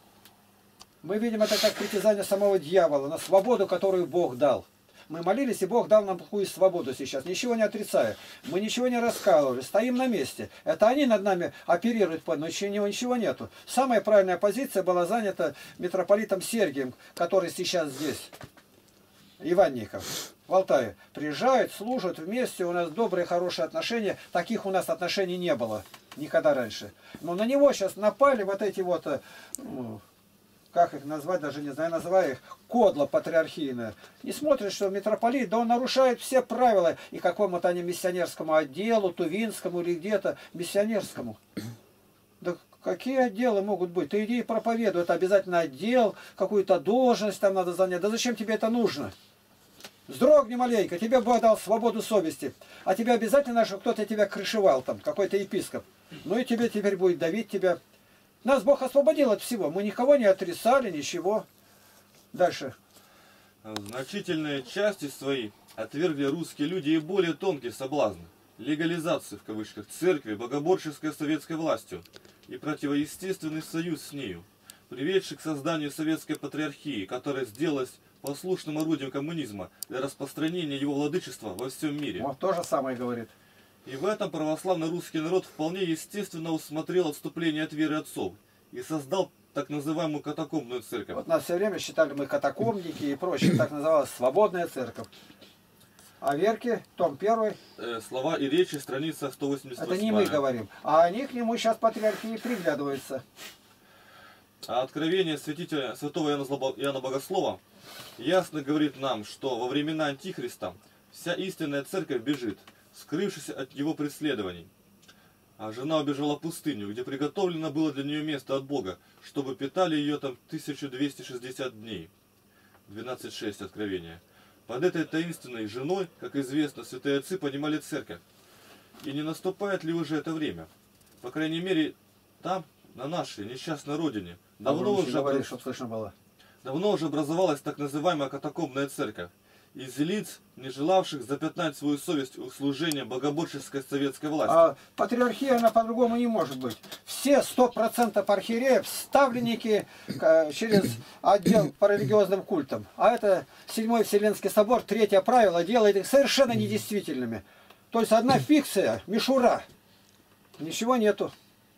Мы видим это как притязание самого дьявола на свободу, которую Бог дал. Мы молились, и Бог дал нам такую свободу сейчас, ничего не отрицая. Мы ничего не раскалывали, стоим на месте. Это они над нами оперируют, но ничего, ничего нету. Самая правильная позиция была занята митрополитом Сергием, который сейчас здесь. Иванников, в Алтае. Приезжают, служат вместе, у нас добрые, хорошие отношения. Таких у нас отношений не было никогда раньше. Но на него сейчас напали вот эти вот, ну, как их назвать, даже не знаю, называю их, кодло патриархийное. И смотрят, что митрополит, да он нарушает все правила. И какому-то они миссионерскому отделу, Тувинскому или где-то миссионерскому. Да какие отделы могут быть? Ты иди и проповедуй, это обязательно отдел, какую-то должность там надо занять. Да зачем тебе это нужно? Вздрогни маленько, тебе Бог дал свободу совести. А тебе обязательно, чтобы кто-то тебя крышевал там, какой-то епископ. Ну и тебе теперь будет давить тебя. Нас Бог освободил от всего. Мы никого не отрицали, ничего. Дальше. Значительные части свои отвергли русские люди и более тонкие соблазны. Легализацию, в кавычках, церкви, богоборческой советской властью и противоестественный союз с нею. приведший к созданию советской патриархии, которая сделалась послушным орудием коммунизма для распространения его владычества во всем мире. Вот то же самое говорит. И в этом православный русский народ вполне естественно усмотрел отступление от веры отцов и создал так называемую катакомбную церковь. Вот нас все время считали мы катакомбники и прочее, так называлась свободная церковь. А Верки, том первый. Э, слова и речи, страница сто восемьдесят восемь. Это не мы говорим, а они к нему сейчас патриархии приглядываются. А откровение святителя святого Иоанна, Иоанна Богослова ясно говорит нам, что во времена Антихриста вся истинная церковь бежит, скрывшись от его преследований. А жена убежала в пустыню, где приготовлено было для нее место от Бога, чтобы питали ее там тысячу двести шестьдесят дней. двенадцать шесть откровения. Под этой таинственной женой, как известно, святые отцы понимали церковь. И не наступает ли уже это время? По крайней мере, там, на нашей несчастной родине, давно уже, говорит, чтобы слышно было. давно уже образовалась так называемая катакомбная церковь. Из лиц, не желавших запятнать свою совесть у служения богоборческой советской власти. А патриархия, она по-другому не может быть. Все сто процентов архиереев ставленники э, через отдел по религиозным культам. А это Седьмой Вселенский собор, третье правило, делает их совершенно недействительными. То есть одна фикция, мишура. Ничего нету.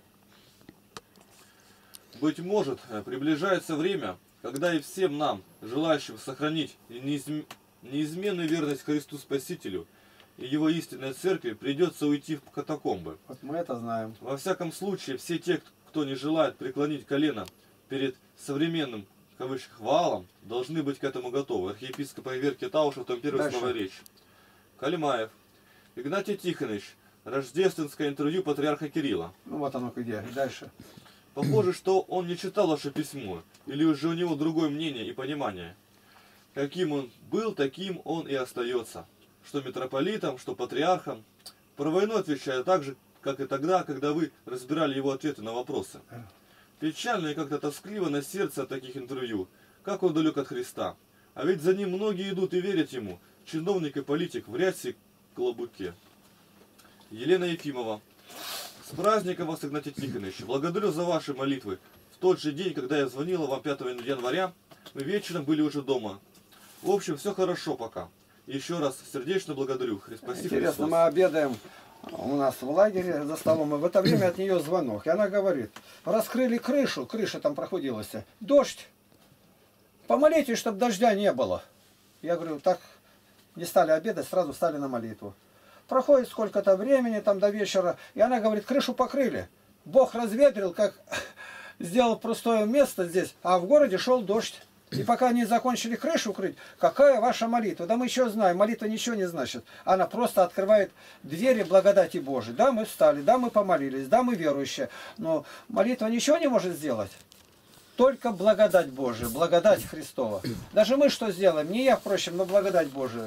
Быть может, приближается время, когда и всем нам, желающим сохранить неизм... неизменную верность Христу Спасителю и Его истинной церкви, придется уйти в катакомбы. Вот мы это знаем. Во всяком случае, все те, кто не желает преклонить колено перед современным, в кавычках, валом, должны быть к этому готовы. Архиепископ Верки Таушев, том первый, слова речь. Калимаев. Игнатий Тихонович. Рождественское интервью патриарха Кирилла. Ну вот оно где. Дальше. Похоже, что он не читал ваше письмо, или уже у него другое мнение и понимание. Каким он был, таким он и остается. Что митрополитом, что патриархом. Про войну отвечаю так же, как и тогда, когда вы разбирали его ответы на вопросы. Печально и как-то тоскливо на сердце от таких интервью, как он далек от Христа. А ведь за ним многие идут и верят ему, чиновник и политик в рясе клобуке. Елена Ефимова. С праздником вас, Игнатий Тихонович. Благодарю за ваши молитвы. В тот же день, когда я звонила вам пятого января, мы вечером были уже дома. В общем, все хорошо пока. Еще раз сердечно благодарю. Спасибо. Интересно, Христос. мы обедаем у нас в лагере за столом, и в это время от нее звонок. И она говорит, раскрыли крышу, крыша там прохудилась. Дождь. Помолитесь, чтобы дождя не было. Я говорю, так не стали обедать, сразу стали на молитву. Проходит сколько-то времени, там до вечера, и она говорит, крышу покрыли. Бог разветрил, как сделал пустое место здесь, а в городе шел дождь. И пока не закончили крышу крыть, какая ваша молитва? Да мы еще знаем, молитва ничего не значит. Она просто открывает двери благодати Божией. Да, мы встали, да, мы помолились, да, мы верующие. Но молитва ничего не может сделать. Только благодать Божия, благодать Христова. Даже мы что сделаем? Не я, впрочем, но благодать Божия.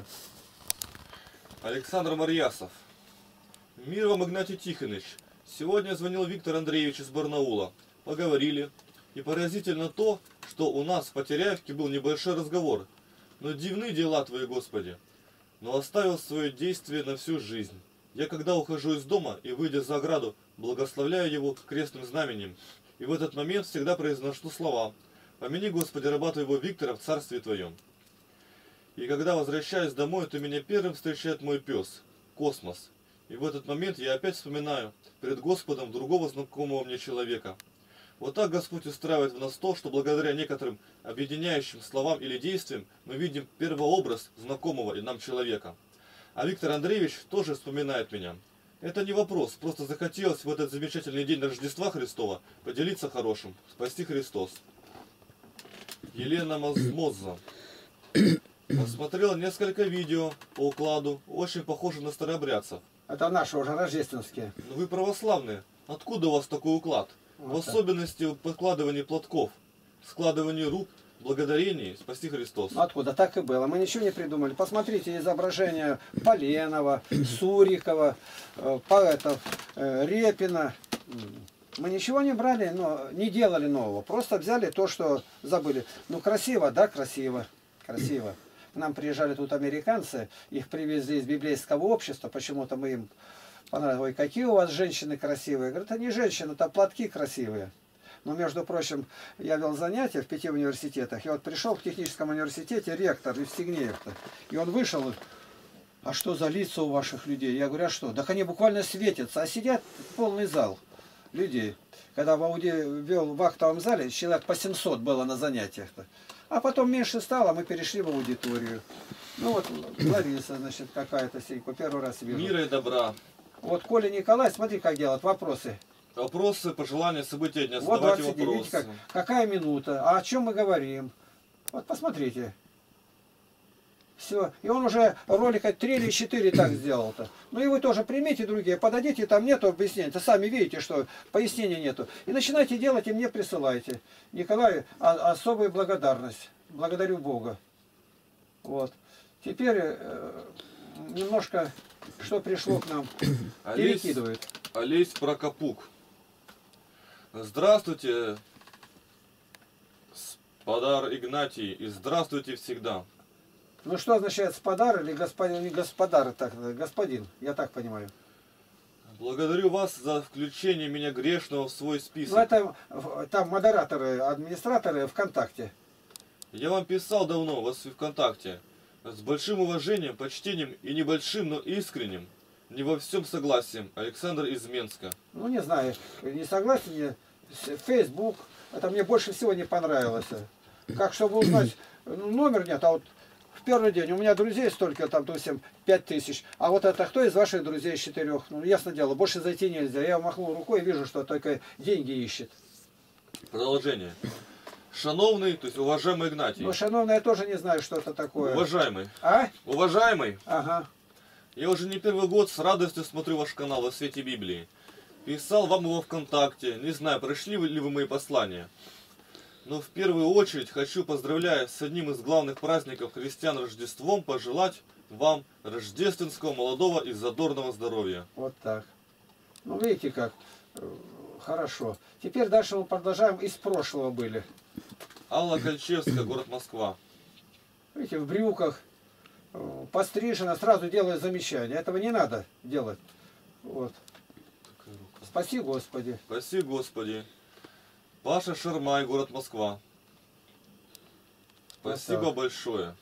Александр Марьясов. Мир вам, Игнатий Тихонович. Сегодня звонил Виктор Андреевич из Барнаула. Поговорили. И поразительно то, что у нас в Потеряевке был небольшой разговор. Но дивны дела твои, Господи. Но оставил свое действие на всю жизнь. Я когда ухожу из дома и, выйдя за ограду, благословляю его крестным знаменем. И в этот момент всегда произношу слова: «Помяни, Господи, раба твоего Виктора в царстве твоем». И когда возвращаюсь домой, то меня первым встречает мой пес, Космос. И в этот момент я опять вспоминаю перед Господом другого знакомого мне человека. Вот так Господь устраивает в нас то, что благодаря некоторым объединяющим словам или действиям мы видим первообраз знакомого и нам человека. А Виктор Андреевич тоже вспоминает меня. Это не вопрос, просто захотелось в этот замечательный день Рождества Христова поделиться хорошим, спасти Христос. Елена Мозза. Посмотрела несколько видео по укладу, очень похоже на старообрядцев. Это наши уже рождественские. Но вы православные, откуда у вас такой уклад? Вот в особенности в подкладывании платков, складывании рук, благодарении, спаси Христос. Откуда? Так и было. Мы ничего не придумали. Посмотрите изображения Поленова, Сурикова, поэтов, Репина. Мы ничего не брали, но не делали нового. Просто взяли то, что забыли. Ну, красиво, да, красиво. Красиво. К нам приезжали тут американцы, их привезли из библейского общества, почему-то мы им понравилось. Ой, какие у вас женщины красивые. Говорят, это не женщины, это платки красивые. Но, между прочим, я вел занятия в пяти университетах. И вот пришел в техническом университете ректор Евстигнеев-то. И он вышел, а что за лица у ваших людей? Я говорю, а что? Так они буквально светятся, а сидят полный зал людей. Когда в Ауди вел в актовом зале, человек по семьсот было на занятиях-то. А потом меньше стало, мы перешли в аудиторию. Ну вот Лариса, значит, какая-то Сеньку, первый раз вижу. Мира и добра. Вот Коля Николай, смотри, как делает вопросы. Вопросы, пожелания, события дня. Вот Задавайте двадцать девять, вопросы. видите, как, какая минута, а о чем мы говорим. Вот посмотрите. Все. И он уже ролика три или четыре так сделал-то. Ну и вы тоже примите другие, подадите, там нету объяснений. То сами видите, что пояснения нету. И начинайте делать, и мне присылайте. Николаю а, особую благодарность. Благодарю Бога. Вот. Теперь э, немножко, что пришло к нам, Олесь, перекидывает. Олесь Прокопук. Здравствуйте, Спадар Игнатий, и здравствуйте всегда. Ну что означает спадар или господин, не господар, так, господин, я так понимаю. Благодарю вас за включение меня грешного в свой список. Ну это там модераторы, администраторы ВКонтакте. Я вам писал давно, вас в ВКонтакте. С большим уважением, почтением и небольшим, но искренним, не во всем согласием, Александр из Менска. Ну не знаю, не согласен, Facebook, это мне больше всего не понравилось. Как, чтобы узнать, ну, номер нет, а вот в первый день у меня друзей столько, там, допустим, пять тысяч, а вот это кто из ваших друзей из четырех? Ну, ясно дело, больше зайти нельзя. Я махнул рукой и вижу, что только деньги ищет. Продолжение. Шановный, то есть уважаемый Игнатий. Ну, шановный, я тоже не знаю, что это такое. Уважаемый. А? Уважаемый. Ага. Я уже не первый год с радостью смотрю ваш канал во свете Библии. Писал вам его ВКонтакте. Не знаю, прошли ли вы мои послания. Но в первую очередь хочу, поздравляя с одним из главных праздников христиан Рождеством, пожелать вам рождественского, молодого и задорного здоровья. Вот так. Ну, видите как. Хорошо. Теперь дальше мы продолжаем. Из прошлого были. Алла Кольчевская, город Москва. Видите, в брюках, пострижена, сразу делает замечание. Этого не надо делать. Вот. Спаси Господи. Спаси Господи. Паша Шармай, город Москва. Спасибо Вот большое.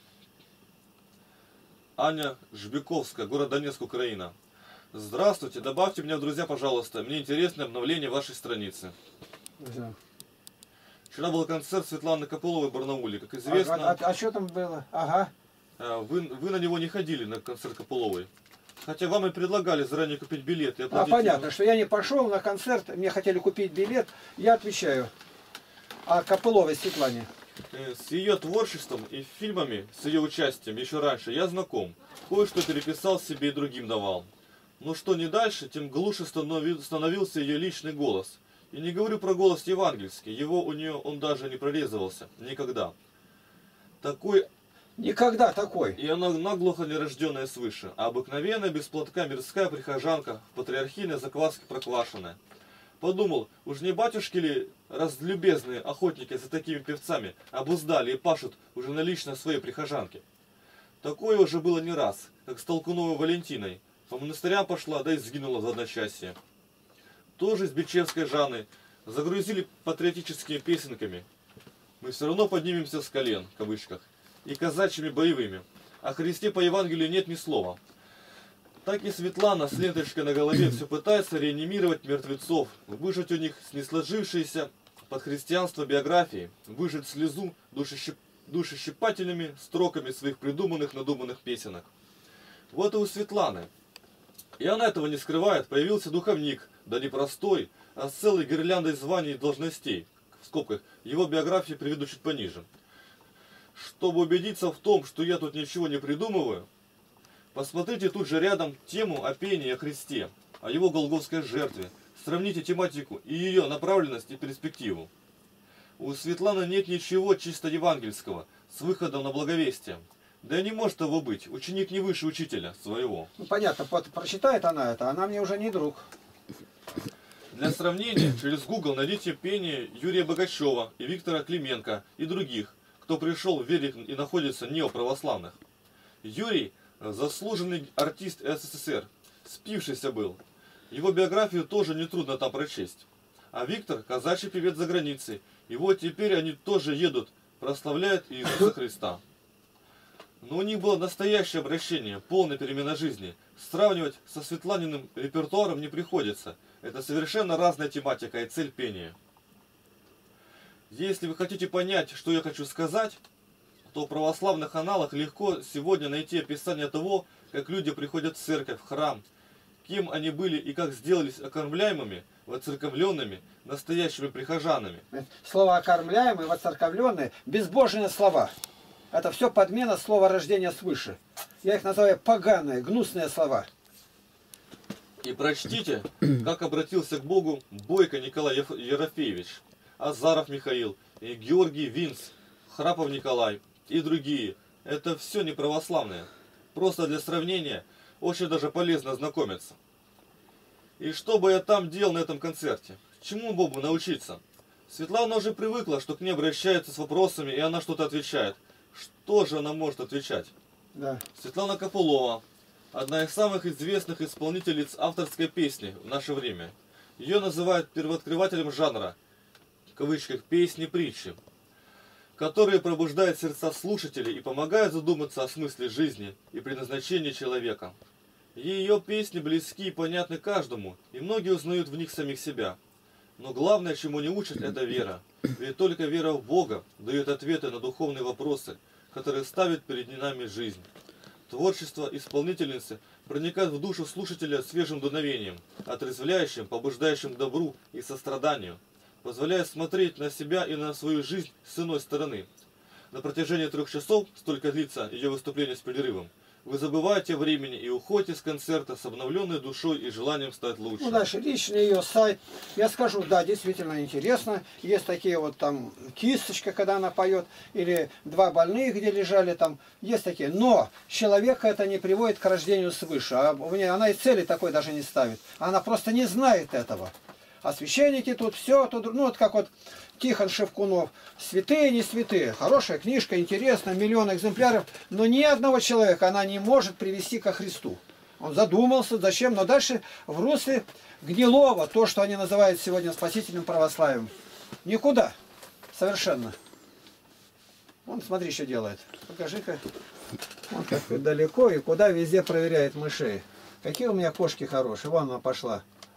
Аня Жбяковская, город Донецк, Украина. Здравствуйте, добавьте меня в друзья, пожалуйста. Мне интересно обновление вашей страницы. Да. Вчера был концерт Светланы Копыловой в Барнауле. Как известно, А, а, а что там было? Ага. вы, вы на него не ходили, на концерт Копыловой. Хотя вам и предлагали заранее купить билет. И А понятно, что я не пошел на концерт, мне хотели купить билет, я отвечаю. А Копыловой Светлане? С ее творчеством и фильмами, с ее участием еще раньше я знаком. Кое-что переписал себе и другим давал. Но что не дальше, тем глуше становился ее личный голос. И не говорю про голос евангельский, его у нее он даже не прорезывался. Никогда. Такой... Никогда такой. И она наглухо нерожденная свыше, а обыкновенная без платка мирская прихожанка, в патриархийной закваске проквашенная. Подумал, уж не батюшки ли разлюбезные охотники за такими певцами обуздали и пашут уже на лично своей прихожанке. Такое уже было не раз, как с Толкуновой Валентиной. По монастырям пошла, да и сгинула в одночасье. Тоже с Бичевской Жанны загрузили патриотическими песенками. Мы все равно поднимемся с колен, в кавычках, и казачьими боевыми. О Христе по Евангелию нет ни слова. Так и Светлана с ленточкой на голове все пытается реанимировать мертвецов, выжать у них с несложившейся под христианство биографии, выжать слезу душещип... душещипательными строками своих придуманных, надуманных песенок. Вот и у Светланы. И она этого не скрывает, появился духовник, да не простой, а с целой гирляндой званий и должностей. В скобках, его биографию приведу чуть пониже. Чтобы убедиться в том, что я тут ничего не придумываю, посмотрите тут же рядом тему о пении о Христе, о его голгофской жертве. Сравните тематику и ее направленность и перспективу. У Светланы нет ничего чисто евангельского, с выходом на благовестие. Да и не может того быть, ученик не выше учителя своего. Ну понятно, прочитает она это, она мне уже не друг. Для сравнения, через Google найдите пение Юрия Богачева и Виктора Клименко и других, кто пришел в вере и находится неоправославных. Юрий – заслуженный артист СССР, спившийся был. Его биографию тоже нетрудно там прочесть. А Виктор – казачий певец за границей. И вот теперь они тоже едут, прославляют Иисуса Христа. Но у них было настоящее обращение, полная перемена жизни. Сравнивать со Светланиным репертуаром не приходится. Это совершенно разная тематика и цель пения. Если вы хотите понять, что я хочу сказать, то в православных аналах легко сегодня найти описание того, как люди приходят в церковь, в храм, кем они были и как сделались окормляемыми, воцерковленными, настоящими прихожанами. Слово окормляемые, воцерковленные, безбожные слова. Это все подмена слова рождения свыше. Я их называю поганые, гнусные слова. И прочтите, как обратился к Богу Бойко Николай Ерофеевич, Азаров Михаил, и Георгий Винц, Храпов Николай и другие. Это все не православные. Просто для сравнения очень даже полезно ознакомиться. И что бы я там делал на этом концерте? Чему Богу научиться? Светлана уже привыкла, что к ней обращаются с вопросами, и она что-то отвечает. Что же она может отвечать? Да. Светлана Копылова, одна из самых известных исполнительниц авторской песни в наше время. Ее называют первооткрывателем жанра, в кавычках, песни-притчи, которые пробуждают сердца слушателей и помогают задуматься о смысле жизни и предназначении человека. Ее песни близки и понятны каждому, и многие узнают в них самих себя. Но главное, чему не учат, это вера. Ведь только вера в Бога дает ответы на духовные вопросы, которые ставит перед нами жизнь. Творчество исполнительницы проникает в душу слушателя свежим дуновением, отрезвляющим, побуждающим к добру и состраданию, позволяя смотреть на себя и на свою жизнь с иной стороны. На протяжении трех часов, столько длится ее выступление с перерывом, вы забываете о времени и уходите с концерта с обновленной душой и желанием стать лучше. Ну, дальше личный ее сайт. Я скажу, да, действительно интересно. Есть такие вот там кисточка, когда она поет, или два больных, где лежали там. Есть такие. Но человека это не приводит к рождению свыше. А у нее, она и цели такой даже не ставит. Она просто не знает этого. А священники тут все, тут, ну вот как вот Тихон Шевкунов, святые, не святые, хорошая книжка, интересная, миллион экземпляров, но ни одного человека она не может привести ко Христу. Он задумался, зачем, но дальше в русле гнилого, то, что они называют сегодня спасительным православием, никуда, совершенно. Вон, смотри, что делает. Покажи-ка. Он как далеко и куда везде проверяет мышей. Какие у меня кошки хорошие. Вон она пошла.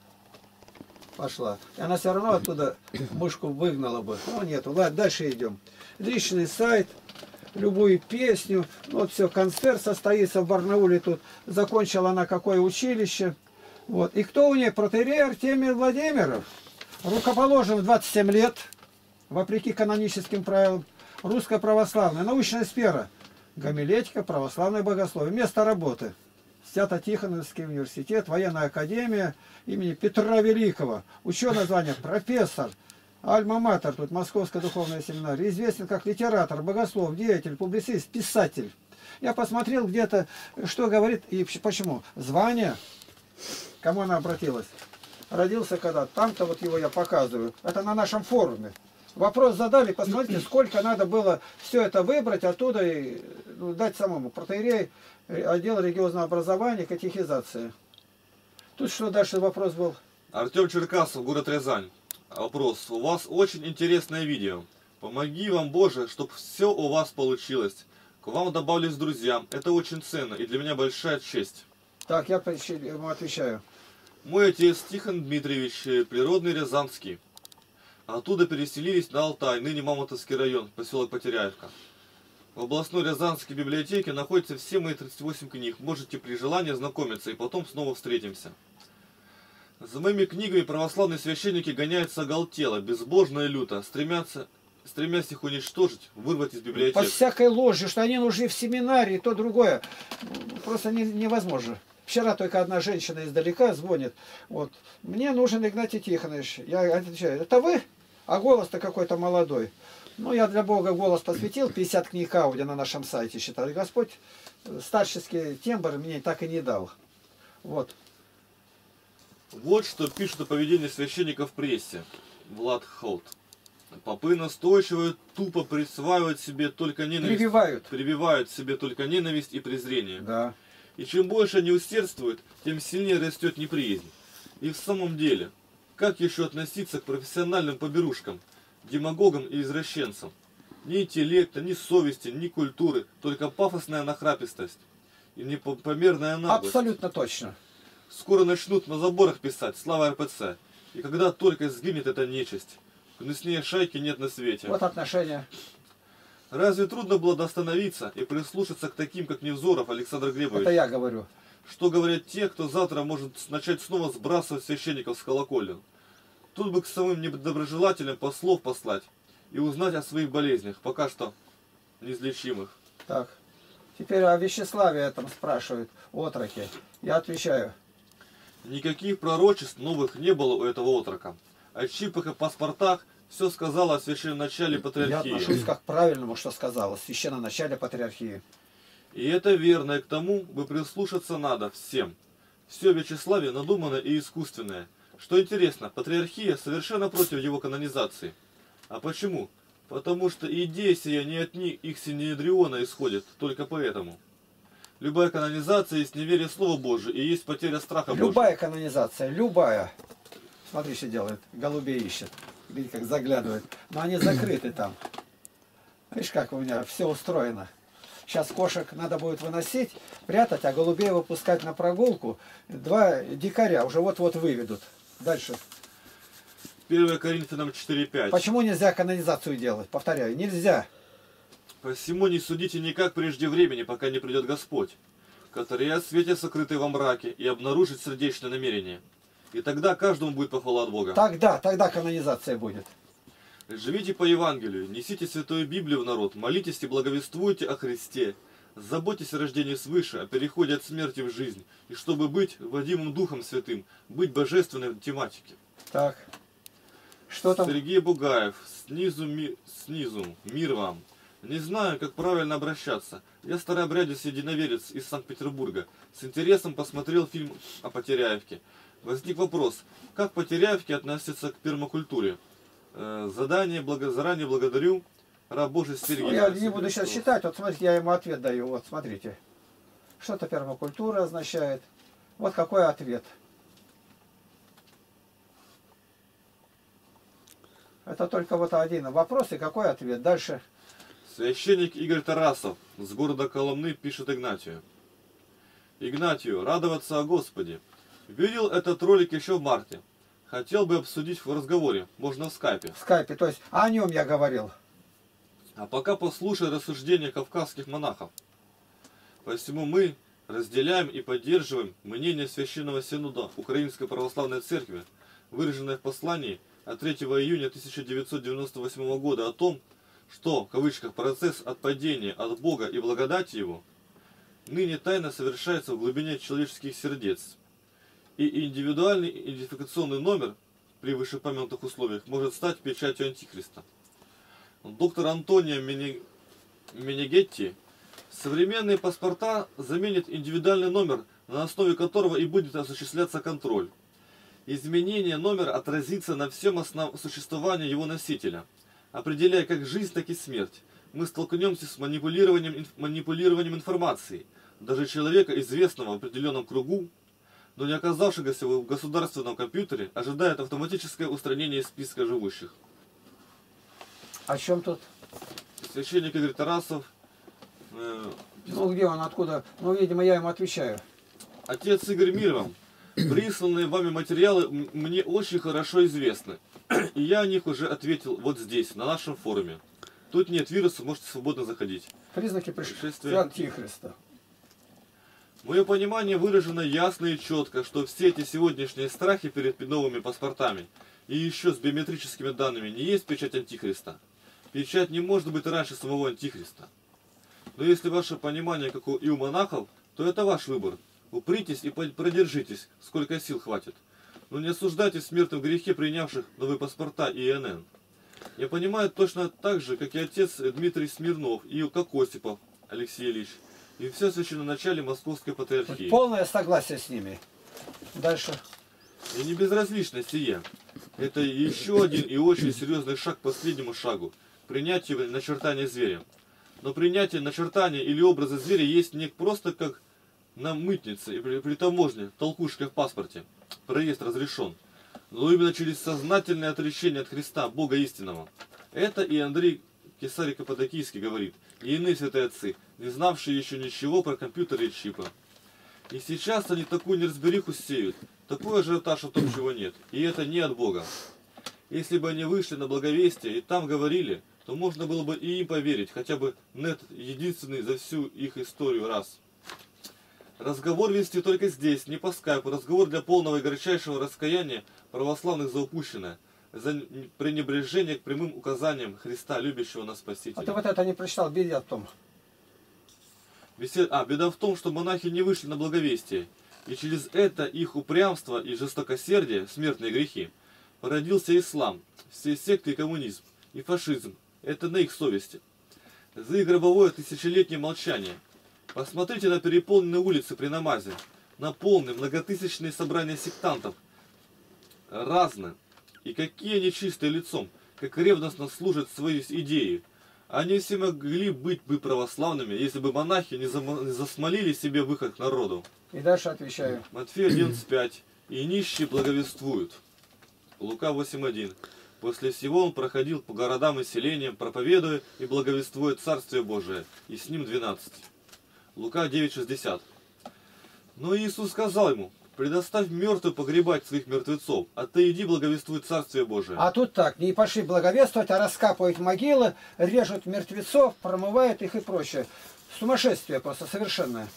Пошла. И она все равно оттуда мышку выгнала бы. Ну, нету. Ладно, дальше идем. Личный сайт. Любую песню. Вот все, концерт состоится в Барнауле тут. Закончила она какое училище. Вот. И кто у нее? Протоиерей Артемий Владимиров. Рукоположен в двадцать семь лет. Вопреки каноническим правилам. Русская православная. Научная сфера. Гомилетика, православное богословие. Место работы. Свято-Тихоновский университет, военная академия имени Петра Великого. Ученое звание профессор. Альма-матер, тут Московская духовная семинария. Известен как литератор, богослов, деятель, публицист, писатель. Я посмотрел где-то, что говорит и почему. Звание, кому она обратилась. Родился когда, там-то вот его я показываю. Это на нашем форуме. Вопрос задали, посмотрите, сколько надо было все это выбрать оттуда и ну, дать самому. Протоиерей, отдел религиозного образования, катехизация. Тут что дальше вопрос был? Артем Черкасов, город Рязань. Вопрос. У вас очень интересное видео. Помоги вам, Боже, чтобы все у вас получилось. К вам добавились друзья. Это очень ценно и для меня большая честь. Так, я ему отвечаю. Мой отец Тихон Дмитриевич, природный Рязанский. Оттуда переселились на Алтай, ныне Мамонтовский район, поселок Потеряевка. В областной Рязанской библиотеке находятся все мои тридцать восемь книг. Можете при желании ознакомиться и потом снова встретимся. За моими книгами православные священники гоняются оголтело, безбожно и люто, стремятся, стремясь их уничтожить, вырвать из библиотеки. По всякой ложи, что они нужны в семинарии, то другое. Просто не, невозможно. Вчера только одна женщина издалека звонит. Вот. Мне нужен Игнатий Тихонович. Я отвечаю, это вы? А голос-то какой-то молодой. Ну, я для Бога голос посвятил, пятьдесят книг аудио на нашем сайте считал. И Господь старческий тембр мне так и не дал. Вот. Вот что пишут о поведении священников в прессе. Влад Холт. Попы настойчиво тупо присваивают себе только ненависть. Прививают. Прививают себе только ненависть и презрение. Да. И чем больше они усердствуют, тем сильнее растет неприязнь. И в самом деле, Как еще относиться к профессиональным поберушкам, демагогам и извращенцам? Ни интеллекта, ни совести, ни культуры, только пафосная нахрапистость и непомерная наглость. Абсолютно точно. Скоро начнут на заборах писать «Слава РПЦ». И когда только сгинет эта нечисть, гнуснее шайки нет на свете. Вот отношения. Разве трудно было остановиться и прислушаться к таким, как Невзоров Александр Глебович? Это я говорю. Что говорят те, кто завтра может начать снова сбрасывать священников с колоколен? Тут бы к самым недоброжелателям послов послать и узнать о своих болезнях, пока что неизлечимых. Так. Теперь о Вячеславе этом спрашивают, отроки. Я отвечаю. Никаких пророчеств новых не было у этого отрока. О чипах и паспортах все сказала о священноначале патриархии. Я отношусь как к правильному, что сказала, священноначале патриархии. И это верно, и к тому бы прислушаться надо всем. Все в Вячеславе надуманное и искусственное. Что интересно, патриархия совершенно против его канонизации. А почему? Потому что идея сия не от них, их Синедриона исходит, только поэтому. Любая канонизация есть неверие Слова Божия и есть потеря страха Божьего. Любая канонизация, любая. Смотри, что делает. Голубей ищет. Видите, как заглядывает. Но они закрыты там. Видишь, как у меня все устроено. Сейчас кошек надо будет выносить, прятать, а голубей выпускать на прогулку. Два дикаря уже вот-вот выведут. Дальше. первое Коринфянам четыре пять. Почему нельзя канонизацию делать? Повторяю, нельзя. Посему не судите никак прежде времени, пока не придет Господь, который о свете сокрытый во мраке и обнаружит сердечное намерение. И тогда каждому будет похвала от Бога. Тогда, тогда канонизация будет. Живите по Евангелию, несите Святую Библию в народ, молитесь и благовествуйте о Христе, заботьтесь о рождении свыше, о переходе от смерти в жизнь, и чтобы быть водимым Духом Святым, быть божественной в тематике. Так, что там? Сергей Бугаев, снизу, ми... снизу, мир вам. Не знаю, как правильно обращаться. Я старообрядец единоверец из Санкт-Петербурга. С интересом посмотрел фильм о Потеряевке. Возник вопрос, как Потеряевки относятся к пермакультуре? Э, задание, благо... заранее благодарю. Раб Божий Сергей. Ну, я не буду сейчас читать, вот смотрите, я ему ответ даю, вот смотрите. Что-то пермакультура означает. Вот какой ответ. Это только вот один вопрос и какой ответ. Дальше. Священник Игорь Тарасов с города Коломны пишет Игнатию. Игнатию, радоваться о Господе. Видел этот ролик еще в марте. Хотел бы обсудить в разговоре, можно в скайпе. В скайпе, то есть о нем я говорил. А пока послушай рассуждения кавказских монахов. Посему мы разделяем и поддерживаем мнение Священного Синода Украинской Православной Церкви, выраженное в послании от третьего июня тысяча девятьсот девяносто восьмого года о том, что, в кавычках, процесс отпадения от Бога и благодати Его ныне тайно совершается в глубине человеческих сердец. И индивидуальный идентификационный номер при вышеупомянутых условиях может стать печатью Антихриста. Доктор Антонио Менегетти современные паспорта заменят индивидуальный номер, на основе которого и будет осуществляться контроль. Изменение номера отразится на всем основ... существовании его носителя, определяя как жизнь, так и смерть. Мы столкнемся с манипулированием, инф... манипулированием информацией. Даже человека, известного в определенном кругу, но не оказавшегося в государственном компьютере, ожидает автоматическое устранение из списка живущих. О чем тут? Священник Игорь Тарасов. Э, ну где он, откуда? Ну, видимо, я ему отвечаю. Отец Игорь, мир вам. Присланные вами материалы мне очень хорошо известны. И я о них уже ответил вот здесь, на нашем форуме. Тут нет вируса, можете свободно заходить. Признаки пришествия Антихриста. Мое понимание выражено ясно и четко, что все эти сегодняшние страхи перед новыми паспортами и еще с биометрическими данными не есть печать Антихриста. Печать не может быть раньше самого Антихриста. Но если ваше понимание, как и у монахов, то это ваш выбор. Упритесь и продержитесь, сколько сил хватит. Но не осуждайте в смертном грехе принявших новые паспорта и эн эн. Я понимаю точно так же, как и отец Дмитрий Смирнов и как Осипов Алексей Ильич. И все священноначале Московской Патриархии. Полное согласие с ними. Дальше. И не безразлично сие. Это еще один и очень серьезный шаг к последнему шагу. Принятию начертания зверя. Но принятие начертания или образа зверя есть не просто как на мытнице и при, при таможне, толкушка в паспорте. Проезд разрешен. но именно через сознательное отречение от Христа, Бога истинного. Это и Андрей Кесарий Каппадокийский говорит, и иные святые отцы, не знавшие еще ничего про компьютеры и чипы. И сейчас они такую неразбериху сеют, такой ажиотаж о том, чего нет, и это не от Бога. Если бы они вышли на благовестие и там говорили, то можно было бы и им поверить, хотя бы нет единственный за всю их историю раз. Разговор вести только здесь, не по скайпу, разговор для полного и горячайшего раскаяния православных за упущенное, за пренебрежение к прямым указаниям Христа, любящего нас Спасителя. А ты вот это не прочитал, беда в том. Бесед... А, беда в том, что монахи не вышли на благовестие, и через это их упрямство и жестокосердие, смертные грехи, породился ислам, все секты и коммунизм, и фашизм. Это на их совести. За их гробовое тысячелетнее молчание. Посмотрите на переполненные улицы при намазе, на полные многотысячные собрания сектантов. Разные. И какие они чистые лицом, как ревностно служат свои идеи. Они все могли быть бы православными, если бы монахи не, зам... не засмолили себе выход к народу. И дальше отвечаю. Матфея одиннадцать пять. И нищие благовествуют. Лука восемь один. После всего он проходил по городам и селениям, проповедуя и благовествуя Царствие Божие. И с ним двенадцать. Лука девять шестьдесят. Но Иисус сказал ему, предоставь мертвым погребать своих мертвецов, а ты иди благовествуй Царствие Божие. А тут так, не пошли благовествовать, а раскапывают могилы, режут мертвецов, промывают их и прочее. Сумасшествие просто совершенное.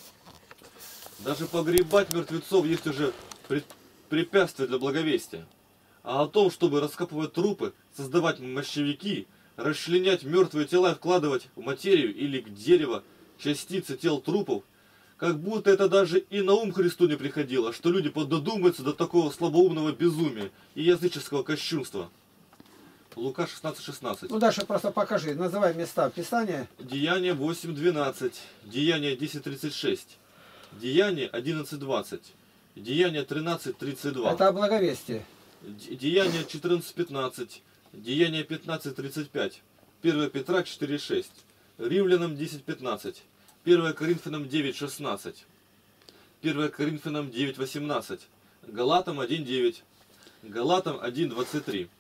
Даже погребать мертвецов есть уже препятствие для благовестия. А о том, чтобы раскапывать трупы, создавать мощевики, расчленять мертвые тела и вкладывать в материю или к дереву частицы тел трупов, как будто это даже и на ум Христу не приходило, что люди пододумаются до такого слабоумного безумия и языческого кощунства. Лука шестнадцать шестнадцать. Ну дальше просто покажи, называй места Писания. Деяние восемь двенадцать, Деяние десять тридцать шесть, Деяние одиннадцать двадцать, Деяние тринадцать тридцать два. Это о благовестии. Деяние четырнадцать пятнадцать, Деяние пятнадцать тридцать пять, первое Петра четыре шесть, Римлянам десять пятнадцать, первое Коринфянам девять шестнадцать, первое Коринфянам девять восемнадцать, Галатам один девять, Галатам один двадцать три.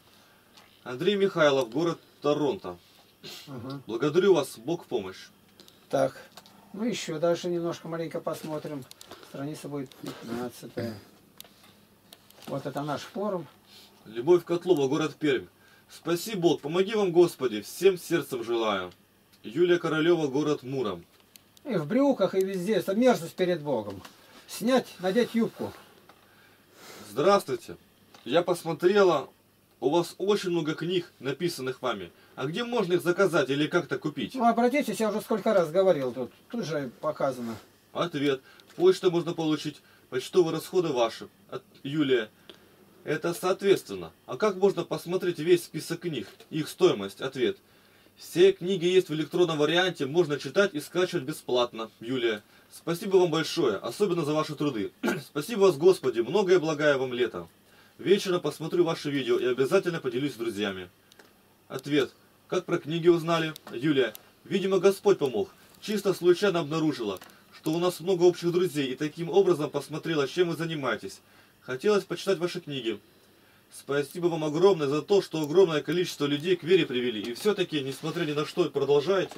Андрей Михайлов, город Торонто. Угу. Благодарю вас, Бог в помощь. Так, ну еще дальше немножко маленько посмотрим. Страница будет пятнадцатая. Вот это наш форум. Любовь Котлова, город Пермь. Спаси Бог, помоги вам, Господи, всем сердцем желаю. Юлия Королева, город Муром. И в брюках, и везде. Это мерзость перед Богом. Снять, надеть юбку. Здравствуйте. Я посмотрела, у вас очень много книг, написанных вами. А где можно их заказать или как-то купить? Ну, обратитесь, я уже сколько раз говорил тут. Тут же показано. Ответ. Почту можно получить, почтовые расходы ваши. От Юлия. Это соответственно. А как можно посмотреть весь список книг, их стоимость? Ответ. Все книги есть в электронном варианте, можно читать и скачивать бесплатно. Юлия. Спасибо вам большое, особенно за ваши труды. Спасибо вас, Господи, многое благое вам лето. Вечером посмотрю ваши видео и обязательно поделюсь с друзьями. Ответ. Как про книги узнали? Юлия. Видимо, Господь помог. Чисто случайно обнаружила, что у нас много общих друзей, и таким образом посмотрела, чем вы занимаетесь. Хотелось почитать ваши книги. Спасибо вам огромное за то, что огромное количество людей к вере привели. И все-таки, несмотря ни на что, продолжаете.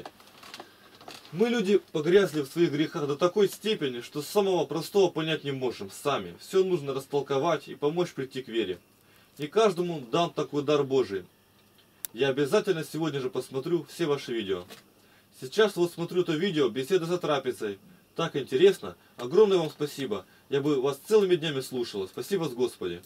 Мы, люди, погрязли в своих грехах до такой степени, что самого простого понять не можем сами. Все нужно растолковать и помочь прийти к вере. Не каждому дан такой дар Божий. Я обязательно сегодня же посмотрю все ваши видео. Сейчас вот смотрю то видео «Беседа за трапезой». Так интересно. Огромное вам спасибо. Я бы вас целыми днями слушала. Спасибо вас, Господи.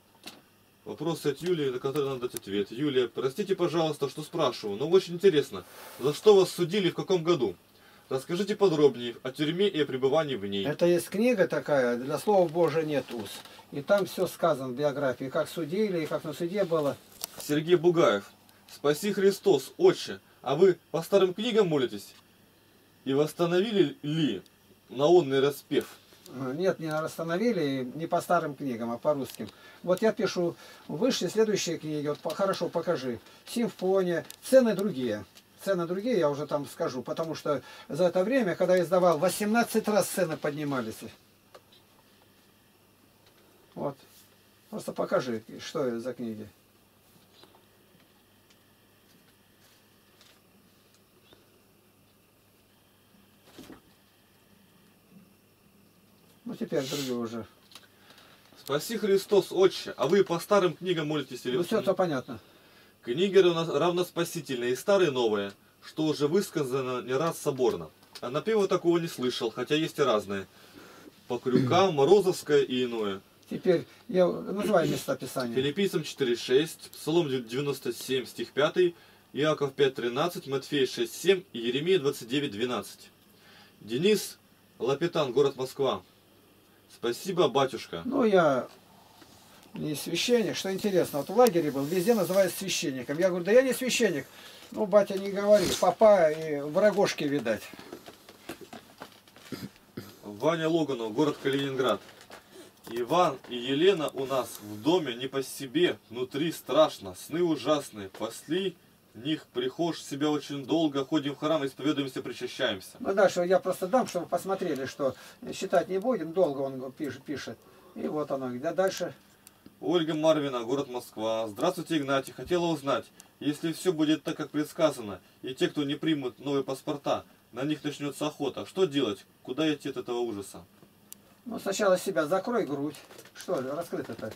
Вопрос от Юлии, на который надо дать ответ. Юлия, простите, пожалуйста, что спрашиваю, но очень интересно. За что вас судили и в каком году? Расскажите подробнее о тюрьме и о пребывании в ней. Это есть книга такая, для слова Божия нет уз. И там все сказано в биографии, как судили и как на суде было. Сергей Бугаев. Спаси Христос, Отче. А вы по старым книгам молитесь? И восстановили ли наонный распев? Нет, не остановили, не по старым книгам, а по русским. Вот я пишу, вышли следующие книги, вот хорошо покажи. Симфония, цены другие. Цены другие я уже там скажу, потому что за это время, когда я издавал, восемнадцать раз цены поднимались. Вот. Просто покажи, что это за книги. Ну, теперь другие уже. Спаси Христос, Отче, а вы по старым книгам молитесь или... Ну, все это понятно. Книги равноспасительные, и старые, и новые, что уже высказано не раз соборно. А напева такого не слышал, хотя есть и разные. По крюкам, Морозовское и иное. Теперь я называю места Писания. Филиппийцам четыре шесть, Псалом девяносто семь, стих пятый, Иаков пять тринадцать, Матфея шесть семь и Еремия двадцать девять двенадцать. Денис Лапитан, город Москва. Спасибо, батюшка. Ну, я не священник, что интересно. Вот в лагере был, везде называют священником. Я говорю, да я не священник. Ну, батя, не говори, папа и врагошки видать. Ваня Логанов, город Калининград. Иван и Елена у нас в доме не по себе, внутри страшно, сны ужасные. После них прихож себя очень долго, ходим в храм, исповедуемся, причащаемся. Ну, дальше я просто дам, чтобы посмотрели, что считать не будем, долго он пишет. пишет. И вот оно, да дальше. Ольга Марвина, город Москва. Здравствуйте, Игнатий. Хотела узнать, если все будет так, как предсказано, и те, кто не примут новые паспорта, на них начнется охота, что делать? Куда идти от этого ужаса? Ну, сначала себя закрой грудь. Что ли, раскрыто-то?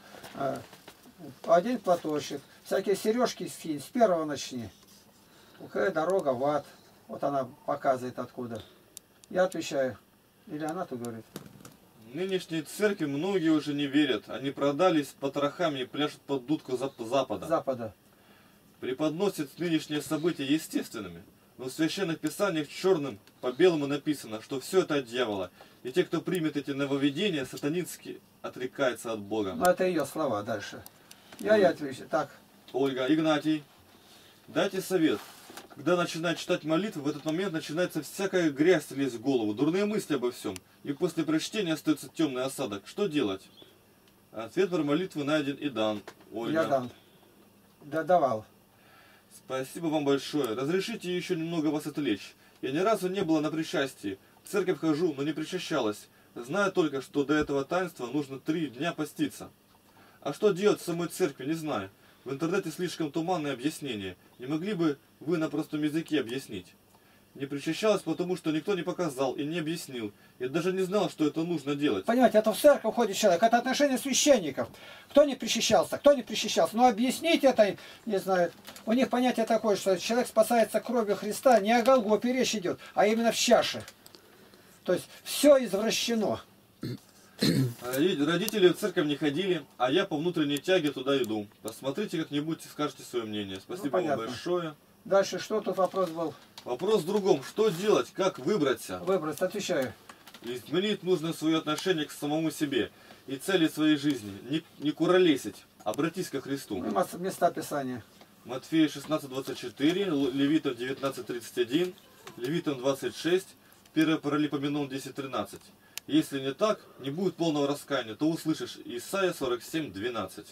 Один платочек. Всякие сережки скинь. С первого начни. Какая дорога в ад. Вот она показывает откуда. Я отвечаю. Или она тут говорит. В нынешней церкви многие уже не верят. Они продались потрохами и пляшут под дудку Запада. Запада. Преподносят нынешние события естественными. Но в священных писаниях черным по белому написано, что все это от дьявола. И те, кто примет эти нововведения, сатанински отрекается от Бога. Ну, это ее слова дальше. Я и отвечу. Так. Ольга, Игнатий, дайте совет. Когда начинает читать молитвы, в этот момент начинается всякая грязь лезть в голову, дурные мысли обо всем. И после прочтения остается темный осадок. Что делать? Ответ про молитву найден и дан. Ольга. Я дам. Да, давал. Спасибо вам большое. Разрешите еще немного вас отвлечь. Я ни разу не была на причастии. В церковь хожу, но не причащалась. Знаю только, что до этого таинства нужно три дня поститься. А что делать в самой церкви, не знаю. В интернете слишком туманные объяснения. Не могли бы вы на простом языке объяснить? Не причащалась, потому что никто не показал и не объяснил. Я даже не знал, что это нужно делать. Понимаете, это в церковь ходит человек, это отношение священников. Кто не причащался, кто не причащался. Но объяснить это, не знаю, у них понятие такое, что человек спасается кровью Христа, не о Голгофе речь идет, а именно в чаше. То есть все извращено. Родители в церковь не ходили, а я по внутренней тяге туда иду. Посмотрите как-нибудь и скажете свое мнение. Спасибо Ну, вам большое. Дальше что тут вопрос был? Вопрос в другом. Что делать? Как выбраться? Выбраться, отвечаю. Изменить нужно свое отношение к самому себе и цели своей жизни. Не, не куролесить. Обратись ко Христу. Места Писания. Матфея шестнадцать двадцать четыре, Левитам девятнадцать тридцать один, Левитам двадцать шесть, первое Паралипоменон десять тринадцать. Если не так, не будет полного раскаяния, то услышишь Исайя сорок семь двенадцать.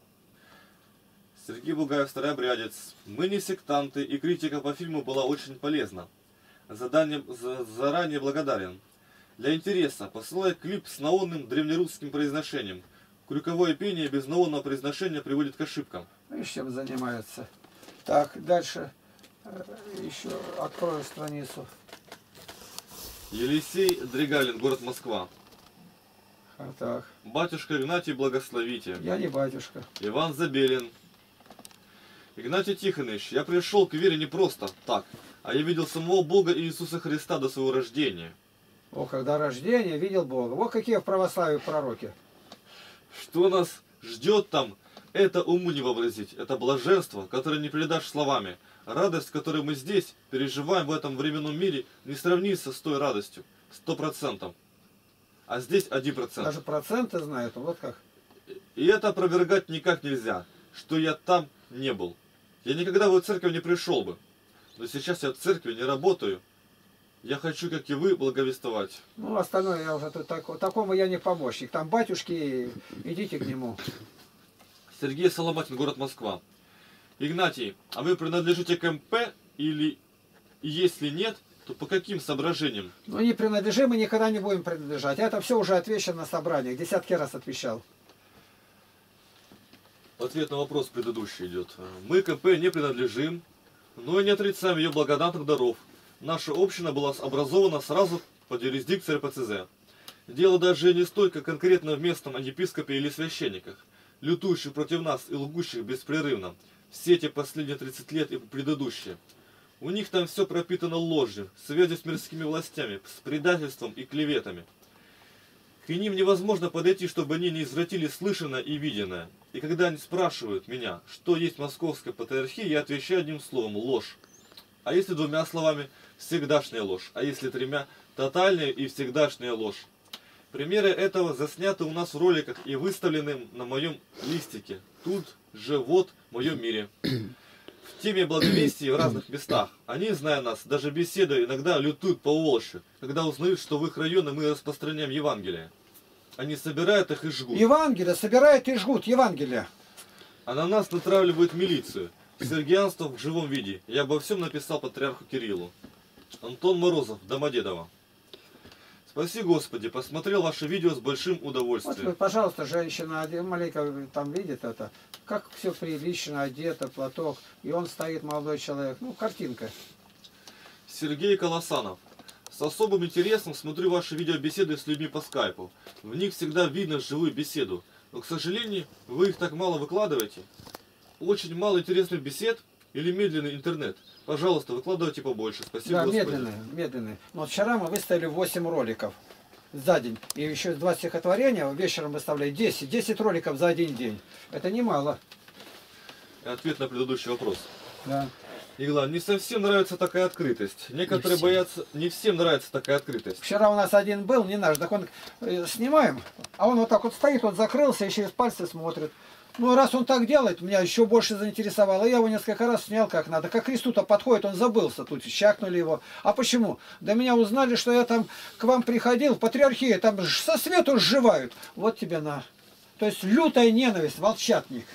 Сергей Бугаев, старообрядец. Мы не сектанты, и критика по фильму была очень полезна. Задание, за, заранее благодарен. Для интереса посылаю клип с наонным древнерусским произношением. Крюковое пение без наонного произношения приводит к ошибкам. И чем занимаются. Так, дальше. Еще открою страницу. Елисей Дригалин, город Москва. А, так. Батюшка Игнатий, благословите. Я не батюшка. Иван Забелин. Игнатий Тихонович, я пришел к вере не просто так, а я видел самого Бога и Иисуса Христа до своего рождения. О, когда рождение видел Бога. Вот какие в православии пророки. Что нас ждет там, это уму не вообразить. Это блаженство, которое не передашь словами. Радость, которую мы здесь переживаем в этом временном мире, не сравнится с той радостью. Сто процентов. А здесь один процент. Даже проценты знают. Вот как. И это опровергать никак нельзя, что я там не был. Я никогда в эту церковь не пришел бы. Но сейчас я в церкви не работаю. Я хочу, как и вы, благовествовать. Ну, остальное я уже тут так, такому я не помощник. Там батюшки, идите к нему. Сергей Соломатин, город Москва. Игнатий, а вы принадлежите к эм пэ или если нет, то по каким соображениям? Ну, не принадлежим и никогда не будем принадлежать. Это все уже отвечено на собраниях. Десятки раз отвечал. Ответ на вопрос предыдущий идет. Мы КП не принадлежим, но и не отрицаем ее благодатных даров. Наша община была образована сразу под юрисдикцией РПЦЗ. Дело даже не столько конкретно в местном епископе или священниках, лютующих против нас и лгущих беспрерывно, все эти последние тридцать лет и предыдущие. У них там все пропитано ложью, связью с мирскими властями, с предательством и клеветами. К ним невозможно подойти, чтобы они не извратили слышанное и виденное. И когда они спрашивают меня, что есть московская патриархия, я отвечаю одним словом – ложь. А если двумя словами – всегдашняя ложь. А если тремя – тотальная и всегдашняя ложь. Примеры этого засняты у нас в роликах и выставлены на моем листике. Тут же вот в моем мире. В теме благовестия в разных местах. Они, зная нас, даже беседуя, иногда лютуют по волши, когда узнают, что в их районе мы распространяем Евангелие. Они собирают их и жгут. Евангелие собирают и жгут Евангелие. А на нас натравливают милицию. Сергианство в живом виде. Я обо всем написал патриарху Кириллу. Антон Морозов, Домодедово. Спаси Господи, посмотрел ваше видео с большим удовольствием. Вот вы, пожалуйста, женщина маленько там видит это, как все прилично одето, платок, и он стоит, молодой человек. Ну, картинка. Сергей Колосанов. С особым интересом смотрю ваши видеобеседы с людьми по скайпу. В них всегда видно живую беседу. Но, к сожалению, вы их так мало выкладываете. Очень мало интересных бесед или медленный интернет. Пожалуйста, выкладывайте побольше. Спасибо, Да, Господи. медленные, медленные. Но вот вчера мы выставили восемь роликов за день. И еще два стихотворения вечером выставляли десять. десять роликов за один день. Это немало. Ответ на предыдущий вопрос. Да. И главное, не совсем нравится такая открытость. Некоторые Не боятся, не всем нравится такая открытость. Вчера у нас один был, не наш, так он э, снимаем, а он вот так вот стоит, вот закрылся и через пальцы смотрит. Ну, раз он так делает, меня еще больше заинтересовало. Я его несколько раз снял как надо. Как Христу-то подходит, он забылся. Тут щакнули его. А почему? Да меня узнали, что я там к вам приходил, в патриархии, там со свету сживают. Вот тебе на. То есть лютая ненависть, волчатник.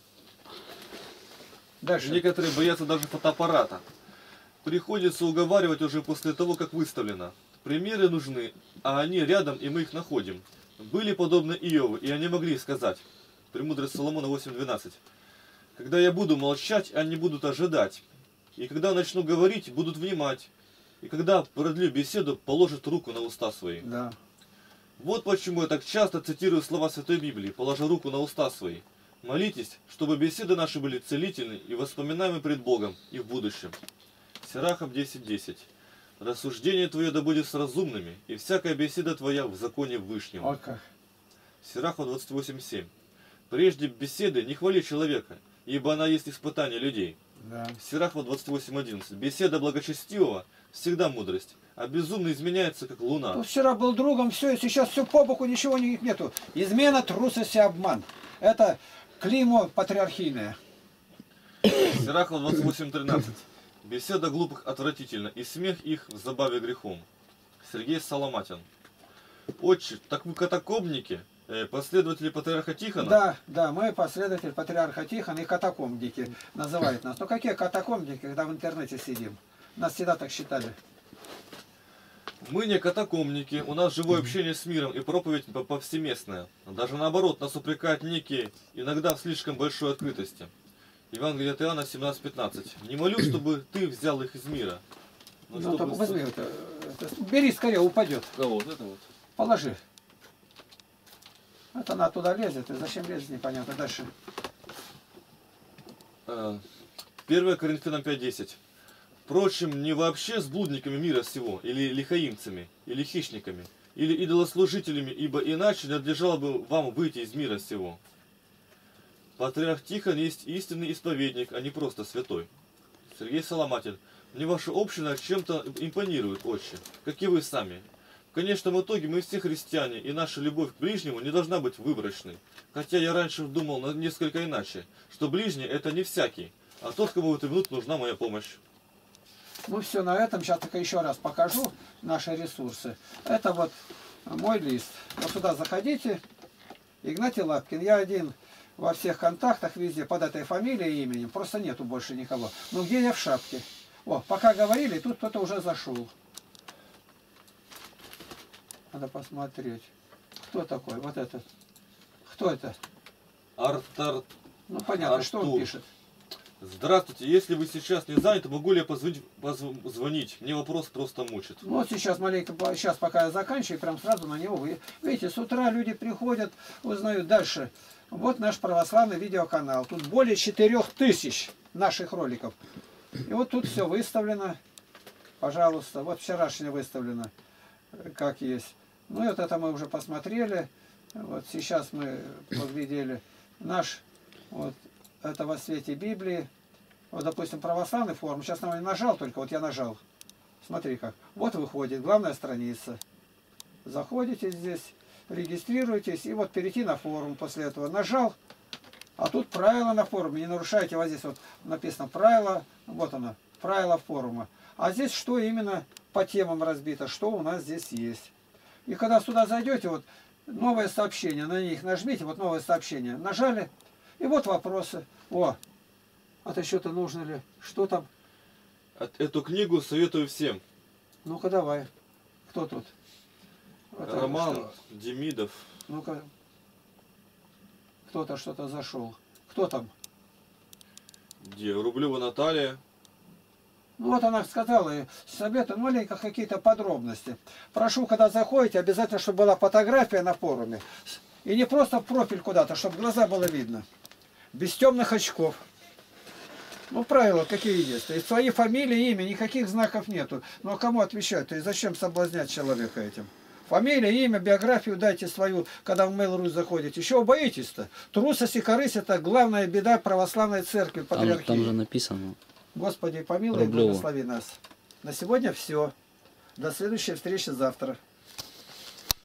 Дальше. Некоторые боятся даже фотоаппарата. Приходится уговаривать уже после того, как выставлено. Примеры нужны, а они рядом, и мы их находим. Были подобны Иову, и они могли сказать. Премудрость Соломона восемь двенадцать. Когда я буду молчать, они будут ожидать. И когда начну говорить, будут внимать. И когда продлю беседу, положат руку на уста свои. Да. Вот почему я так часто цитирую слова Святой Библии, положа руку на уста свои. Молитесь, чтобы беседы наши были целительны и воспоминаемы пред Богом и в будущем. Сирахов десять десять. Рассуждение твое да будет с разумными, и всякая беседа твоя в законе Вышнего. Вот как. Сирахов двадцать восемь семь. Прежде беседы не хвали человека, ибо она есть испытание людей. Да. Сирахов двадцать восемь одиннадцать. Беседа благочестивого всегда мудрость, а безумный изменяется, как луна. Ну, вчера был другом, все, и сейчас все по боку, ничего нету. Измена, трусость и обман. Это клеймо патриархийное. Сирахов двадцать восемь тринадцать. Беседа глупых отвратительна, и смех их в забаве грехом. Сергей Соломатин. Отче, так вы катакомники, э, последователи патриарха Тихона? Да, да, мы последователь патриарха Тихона и катакомбники называют нас. Но какие катакомбники, когда в интернете сидим? Нас всегда так считали. Мы не катакомники, у нас живое общение с миром и проповедь повсеместная. Даже наоборот, нас упрекают некие, иногда в слишком большой открытости. Евангелие от Иоанна семнадцать пятнадцать. Не молю, чтобы ты взял их из мира. Но Ну, чтобы... так возьми это, это, бери скорее, упадет. Кого? Вот это вот. Положи. Это она туда лезет, и зачем лезет, непонятно. Дальше. первое Коринфянам пять десять. Впрочем, не вообще с блудниками мира сего, или лихаимцами, или хищниками, или идолослужителями, ибо иначе надлежало бы вам выйти из мира сего. Патриарх Тихон есть истинный исповедник, а не просто святой. Сергей Соломатин. Мне ваша община чем-то импонирует, отче, как и вы сами. В конечном итоге мы все христиане, и наша любовь к ближнему не должна быть выборочной. Хотя я раньше думал несколько иначе, что ближний это не всякий, а тот, кому в эту минуту нужна моя помощь. Ну все, на этом сейчас только еще раз покажу наши ресурсы. Это вот мой лист. Вот сюда заходите. Игнатий Лапкин. Я один во всех контактах везде под этой фамилией и именем. Просто нету больше никого. Ну где я в шапке? О, пока говорили, тут кто-то уже зашел. Надо посмотреть. Кто такой? Вот этот. Кто это? Артар... Ну понятно, что он Артур. пишет. Здравствуйте, если вы сейчас не заняты, могу ли я позвонить? позвонить? Мне вопрос просто мучит. Ну, вот сейчас маленько, сейчас пока я заканчиваю, прям сразу на него вы. Видите, с утра люди приходят, узнают дальше. Вот наш православный видеоканал. Тут более четырех тысяч наших роликов. И вот тут все выставлено. Пожалуйста, вот вчерашнее выставлено, как есть. Ну и вот это мы уже посмотрели. Вот сейчас мы поглядели. Наш, вот, это во свете Библии. Вот, допустим, православный форум. Сейчас на него нажал только, вот я нажал. Смотри как. Вот выходит, главная страница. Заходите здесь, регистрируйтесь, и вот перейти на форум после этого. Нажал, а тут правила на форуме. Не нарушайте, вот здесь вот написано правила, вот оно, правила форума. А здесь что именно по темам разбито, что у нас здесь есть. И когда сюда зайдете, вот новое сообщение, на них нажмите, вот новое сообщение. Нажали, и вот вопросы. О, а-то что-то нужно ли? Что там? Эту книгу советую всем. Ну-ка давай. Кто тут? Это Роман что? Демидов. Ну-ка. Кто-то что-то зашел. Кто там? Где? Рублева Наталья. Ну вот она сказала, и советую маленько какие-то подробности. Прошу, когда заходите, обязательно, чтобы была фотография на форуме. И не просто профиль куда-то, чтобы глаза было видно. Без темных очков. Ну, правила какие есть. И свои фамилии, имя, никаких знаков нету. Ну, а кому отвечать? То есть зачем соблазнять человека этим? Фамилия, имя, биографию дайте свою, когда в Mail.ru заходите. Еще боитесь-то? Трусость и корысть – это главная беда православной церкви, патриархии. Там, там же написано. Господи, помилуй и Рублева. благослови нас. На сегодня все. До следующей встречи завтра.